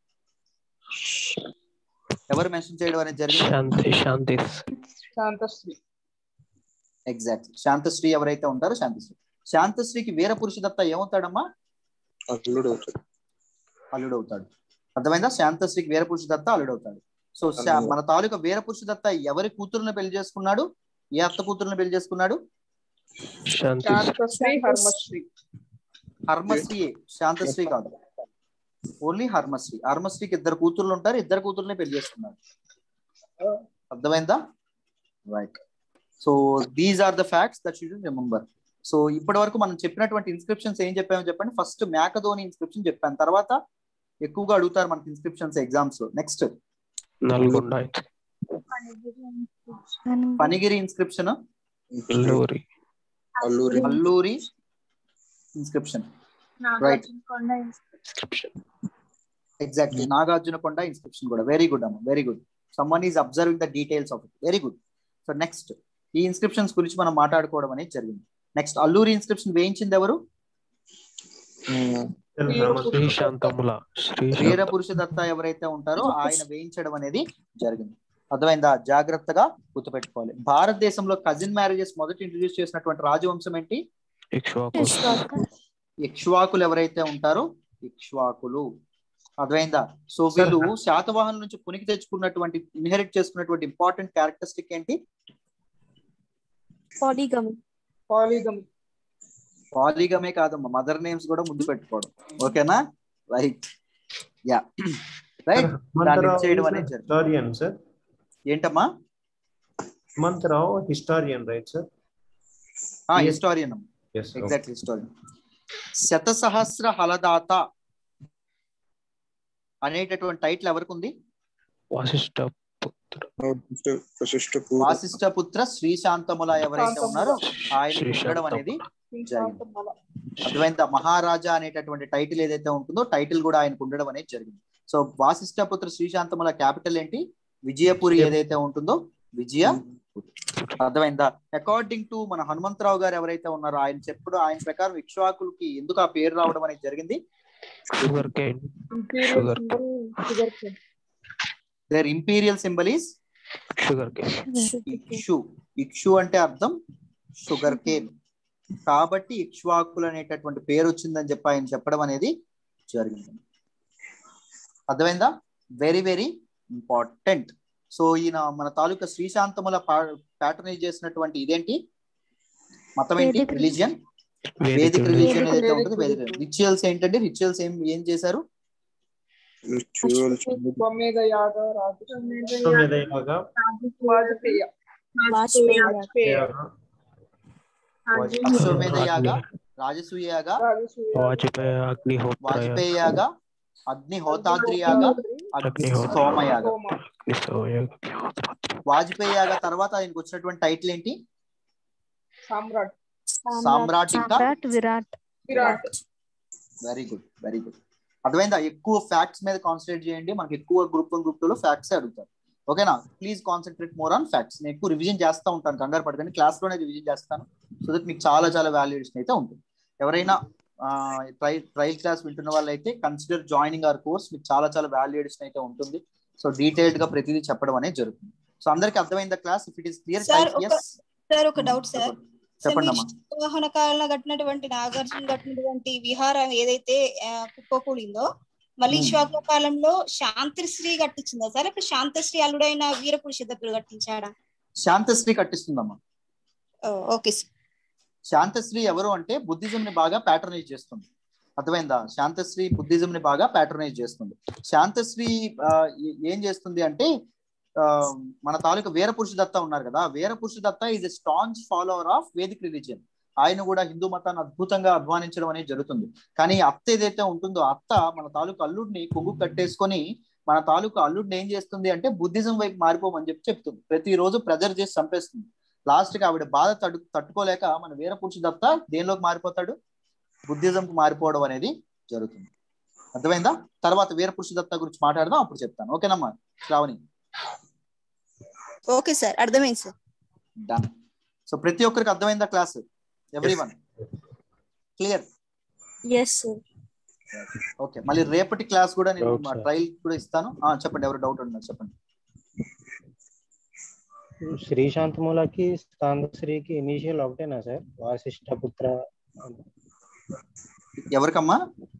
ఎవరు మెన్షన్ చేయడం అనేది జరిగింది? శాంతశ్రీ. ఎగ్జాక్ట్ శాంతశ్రీ ఎవరైతే ఉంటారో శాంతశ్రీ. శాంతశ్రీకి వీర పురుషదత్త ఏమవుతాడమ్మా? అల్లుడవుతాడు. అల్లుడవుతాడు. అర్థమైందా? శాంతశ్రీకి వీర పురుషదత్త అల్లుడవుతాడు. సో మన తాలూకా వీర పురుషదత్త ఎవరి కూతురుని పెళ్లి చేసుకున్నాడు? ఏ అత్త కూతురుని పెళ్లి చేసుకున్నాడు? హర్మశ్రీ. శాంతశ్రీ కాదు, ఓన్లీ హర్మశ్రీ. హర్మశ్రీకి ఇద్దరు కూతుర్లు ఉంటారు, ఇద్దరు కూతుర్ని పెళ్లి చేసుకున్నారు. అర్థమైందా? Right. So these are the facts that you should remember. So ఇప్పటి వరకు మనం చెప్పినటువంటి ఇన్స్క్రిప్షన్స్ ఏం చెప్పామో చెప్పండి. ఫస్ట్ మేకధోని ఇన్స్క్రిప్షన్ చెప్పాను, తర్వాత ఎక్కువగా అడుగుతారు మనకి ఇన్స్క్రిప్షన్స్ ఎగ్జామ్స్ లో. Next Panigiri inscription, Alluri inscription, right. Exactly Nagarjunakonda inscription కూడా. వెరీ గుడ్ అమ్మ, very good. Someone is observing the details of it. Very good. So next ఈ ఇన్స్క్రిప్షన్స్ గురించి మనం మాట్లాడుకోవడం అనేది జరిగింది. నెక్స్ట్ అల్లూరి ఇన్స్క్రిప్షన్ వేయించింది ఎవరు? వీర పురుషదత్త ఎవరైతే ఉంటారో ఆయన వేయించడం అనేది జరిగింది. అర్థమైందా? జాగ్రత్తగా గుర్తుపెట్టుకోవాలి. భారతదేశంలో కజిన్ మ్యారేజెస్ మొదటి ఇంట్రడ్యూస్ చేసినటువంటి రాజవంశం ఏంటి? ఇక్ష్వాకులు ఎవరైతే ఉంటారో ఇక్ష్వాకులు. అర్థమైందా? సో వీళ్ళు శాతవాహనుల నుంచి పునికి తెచ్చుకున్నటువంటి, ఇన్హెరిట్ చేసుకున్నటువంటి ఇంపార్టెంట్ క్యారెక్టరిస్టిక్ ఏంటి? పాలిగమి. పాలిగమి. పాలిగమే కాదమ్మా, మదర్ నేమ్స్ కూడా ముందు పెట్టుకోవడం. ఓకేనా? రైట్. Yeah right. చేయడం అనేది హిస్టారియన్ సార్. ఏంటమ్మా? Hanumantharao historian, right sir? ఆ హిస్టారియన్. Exactly historian. శతసహస్ర హలదాత అనేటటువంటి టైటిల్ ఎవరికి ఉంది? వాసిష్ఠ పుత్ర శ్రీశాంతముల ఎవరైతే ఉన్నారో ఆయన ఉండడం అనేది జరిగింది. అర్థమైందా? మహారాజా అనేటటువంటి టైటిల్ ఏదైతే ఉంటుందో టైటిల్ కూడా ఆయనకు ఉండడం అనేది జరిగింది. సో వాసిష్ఠ పుత్ర శ్రీశాంతముల క్యాపిటల్ ఏంటి? విజయపురి ఏదైతే ఉంటుందో విజయ. అర్థమైందా? అకార్డింగ్ టు మన హనుమంతరావు గారు ఎవరైతే ఉన్నారో ఆయన చెప్పుడు, ఆయన ప్రకారం ఇక్ష్వాకులకి ఎందుకు ఆ పేరు రావడం అనేది జరిగింది? దేర్ ఇంపీరియల్ సింబల్ ఈస్ ఇక్షు. ఇక్షు అంటే అర్థం షుగర్ కేన్. కాబట్టి ఇక్ష్వాకులు అనేటటువంటి పేరు వచ్చిందని చెప్పి ఆయన చెప్పడం అనేది జరిగింది. అర్థమైందా? Very very important. సో ఈయన మన తాలూకా శ్రీశాంతముల ప్యాటర్నైజ్ చేసినటువంటి ఇదేంటి మతం ఏంటి? రిలీజియన్, వేదిక రిలీజియన్ ఏదైతే ఉంటుంది. వేదిక రిచువల్స్ ఏంటంటే రిచువల్స్ ఏం ఏం చేశారు? అశ్వమేధ యాగ, రాజసూయ యాగ, వాజపేయ యాగ, అగ్నిహోతాద్రి యాగ, అగ్ని సోమయాగ. వాజపేయి యాగ తర్వాత ఆయనకు వచ్చినటువంటి టైటిల్ ఏంటి? సామ్రాట్. సామ్రాట్ ఇంకా విరాట్. Very good, very good. అర్థమైందా? ఎక్కువ ఫ్యాక్ట్స్ మీద కాన్సన్ట్రేట్ చేయండి. మనకి ఎక్కువ గ్రూప్ వన్ గ్రూప్ టూ లో ఫ్యాక్ట్స్ అడుగుతారు. ఓకేనా? Please concentrate more on facts. నేను ఎక్కువ రివిజన్ చేస్తూ ఉంటాను, కంగారు పడకండి, క్లాస్లోనే రివిజన్ చేస్తాను, సో దట్ మీకు చాలా చాలా వాల్యుయేషన్ అయితే ఉంటుంది. ఎవరైనా ట్రయల్ ట్రయల్ క్లాస్ వింటున్న వాళ్ళు అయితే కన్సిడర్ జాయినింగ్ అవర్ కోర్స్, మీకు చాలా చాలా వాల్యుయేషన్ అయితే ఉంటుంది. సో డీటెయిల్డ్ గా ప్రతిదీ చెప్పడం అనేది జరుగుతుంది. సో అందరికి అర్థమైందా class? If it is clear. Sir ఒక డౌట్ సార్, చెప్పండి అమ్మా. వాహన కాలంలో కట్టినటువంటి నాగార్జున కట్టినటువంటి విహారం ఏదైతే కుప్పకూలిందో, మళ్ళీ ఇక్ష్వాకు కాలంలో శాంతశ్రీ కట్టించిందా సార్? ఇప్పుడు శాంతశ్రీ అల్లుడైన వీరపురుష దత్తుడు కట్టించాడా? శాంతశ్రీ కట్టిస్తుందమ్మా. Okay sir. శాంతశ్రీ ఎవరు అంటే బుద్ధిజం ని బాగా ప్యాటర్నైజ్ చేస్తుంది, అర్థమైందా? శాంతశ్రీ బుద్ధిజం ని బాగా ప్యాటర్నైజ్ చేస్తుంది. శాంతశ్రీ ఏం చేస్తుంది అంటే మన తాలూకా వీరపురుష దత్త ఉన్నారు కదా, Virapurusha Datta is a strong follower of Vedic religion. ఆయన కూడా హిందూ మతాన్ని అద్భుతంగా అధ్వానించడం అనేది జరుగుతుంది. కానీ అత్త ఏదైతే ఉంటుందో, అత్త మన తాలూకా అల్లుడిని కొవ్వు కట్టేసుకొని మన తాలూకా అల్లుడిని ఏం చేస్తుంది అంటే బుద్ధిజం వైపు మారిపోమని చెప్పి చెప్తుంది. ప్రతిరోజు ప్రెజర్ చేసి చంపేస్తుంది. లాస్ట్ కి ఆవిడ బాధ తడు తట్టుకోలేక మన వీరపురుష దత్త దేనిలోకి మారిపోతాడు? బుద్ధిజంకి మారిపోవడం అనేది జరుగుతుంది. అర్థమైందా? తర్వాత వీరపురుష దత్త గురించి మాట్లాడదాం, అప్పుడు చెప్తాను. ఓకేనమ్మా శ్రావణి? ఓకే సార్, అర్థమైంది సార్. డన్. సో ప్రతి ఒక్కరికి అర్థమైందా class? Everyone clear? yes sir. Okay, మళ్ళీ రేపటి క్లాస్ కూడా నేను ట్రయల్ కూడా ఇస్తాను. చెప్పండి, ఎవరు డౌట్ ఉన్నారు చెప్పండి. శ్రీశాంతమూలకి స్కాందశ్రీకి ఇనిషియల్ ఒకటేనా సార్? వాసిష్ఠపుత్ర ఎవరికమ్మా?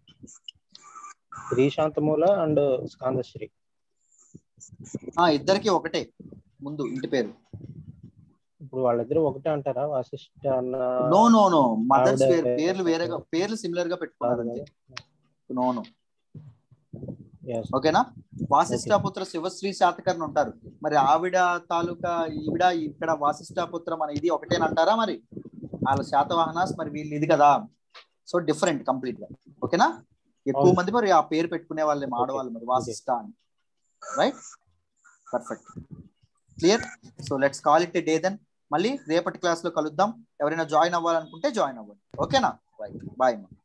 శ్రీశాంతమూల అండ్ స్కాందశ్రీ ఇద్దరికి ఒకటే ముందు ఇంటి పేరు. ఇప్పుడు వాళ్ళిద్దరు ఒకటే అంటారా? వాసిష్ఠ అన్న నో నో నో మదర్స్ పేరు పేర్లు వేరేగా, పేర్లు సిమిలర్ గా పెట్టుకున్నారు అంతే. నో నో ఓకేనా? వాసిష్ఠపుత్ర శివశ్రీ శాతకర్ణి ఉంటారు, మరి ఆవిడ తాలూకా ఈవిడ ఇక్కడ వాసిష్ఠపుత్ర మన ఇది ఒకటేనంటారా? మరి వాళ్ళ శాతవాహనాస్, మరి వీళ్ళు ఇది కదా, సో డిఫరెంట్ కంప్లీట్ గా. ఓకేనా? ఎక్కువ మంది మరి ఆ పేరు పెట్టుకునే వాళ్ళే ఆడవాళ్ళు, మరి వాసిష్ఠ అని. Right, perfect, clear. So let's call it a day then. మళ్ళీ రేపటి క్లాస్ లో కలుద్దాం. ఎవరైనా జాయిన్ అవ్వాలనుకుంటే జాయిన్ అవ్వండి. ఓకేనా? Right, bye.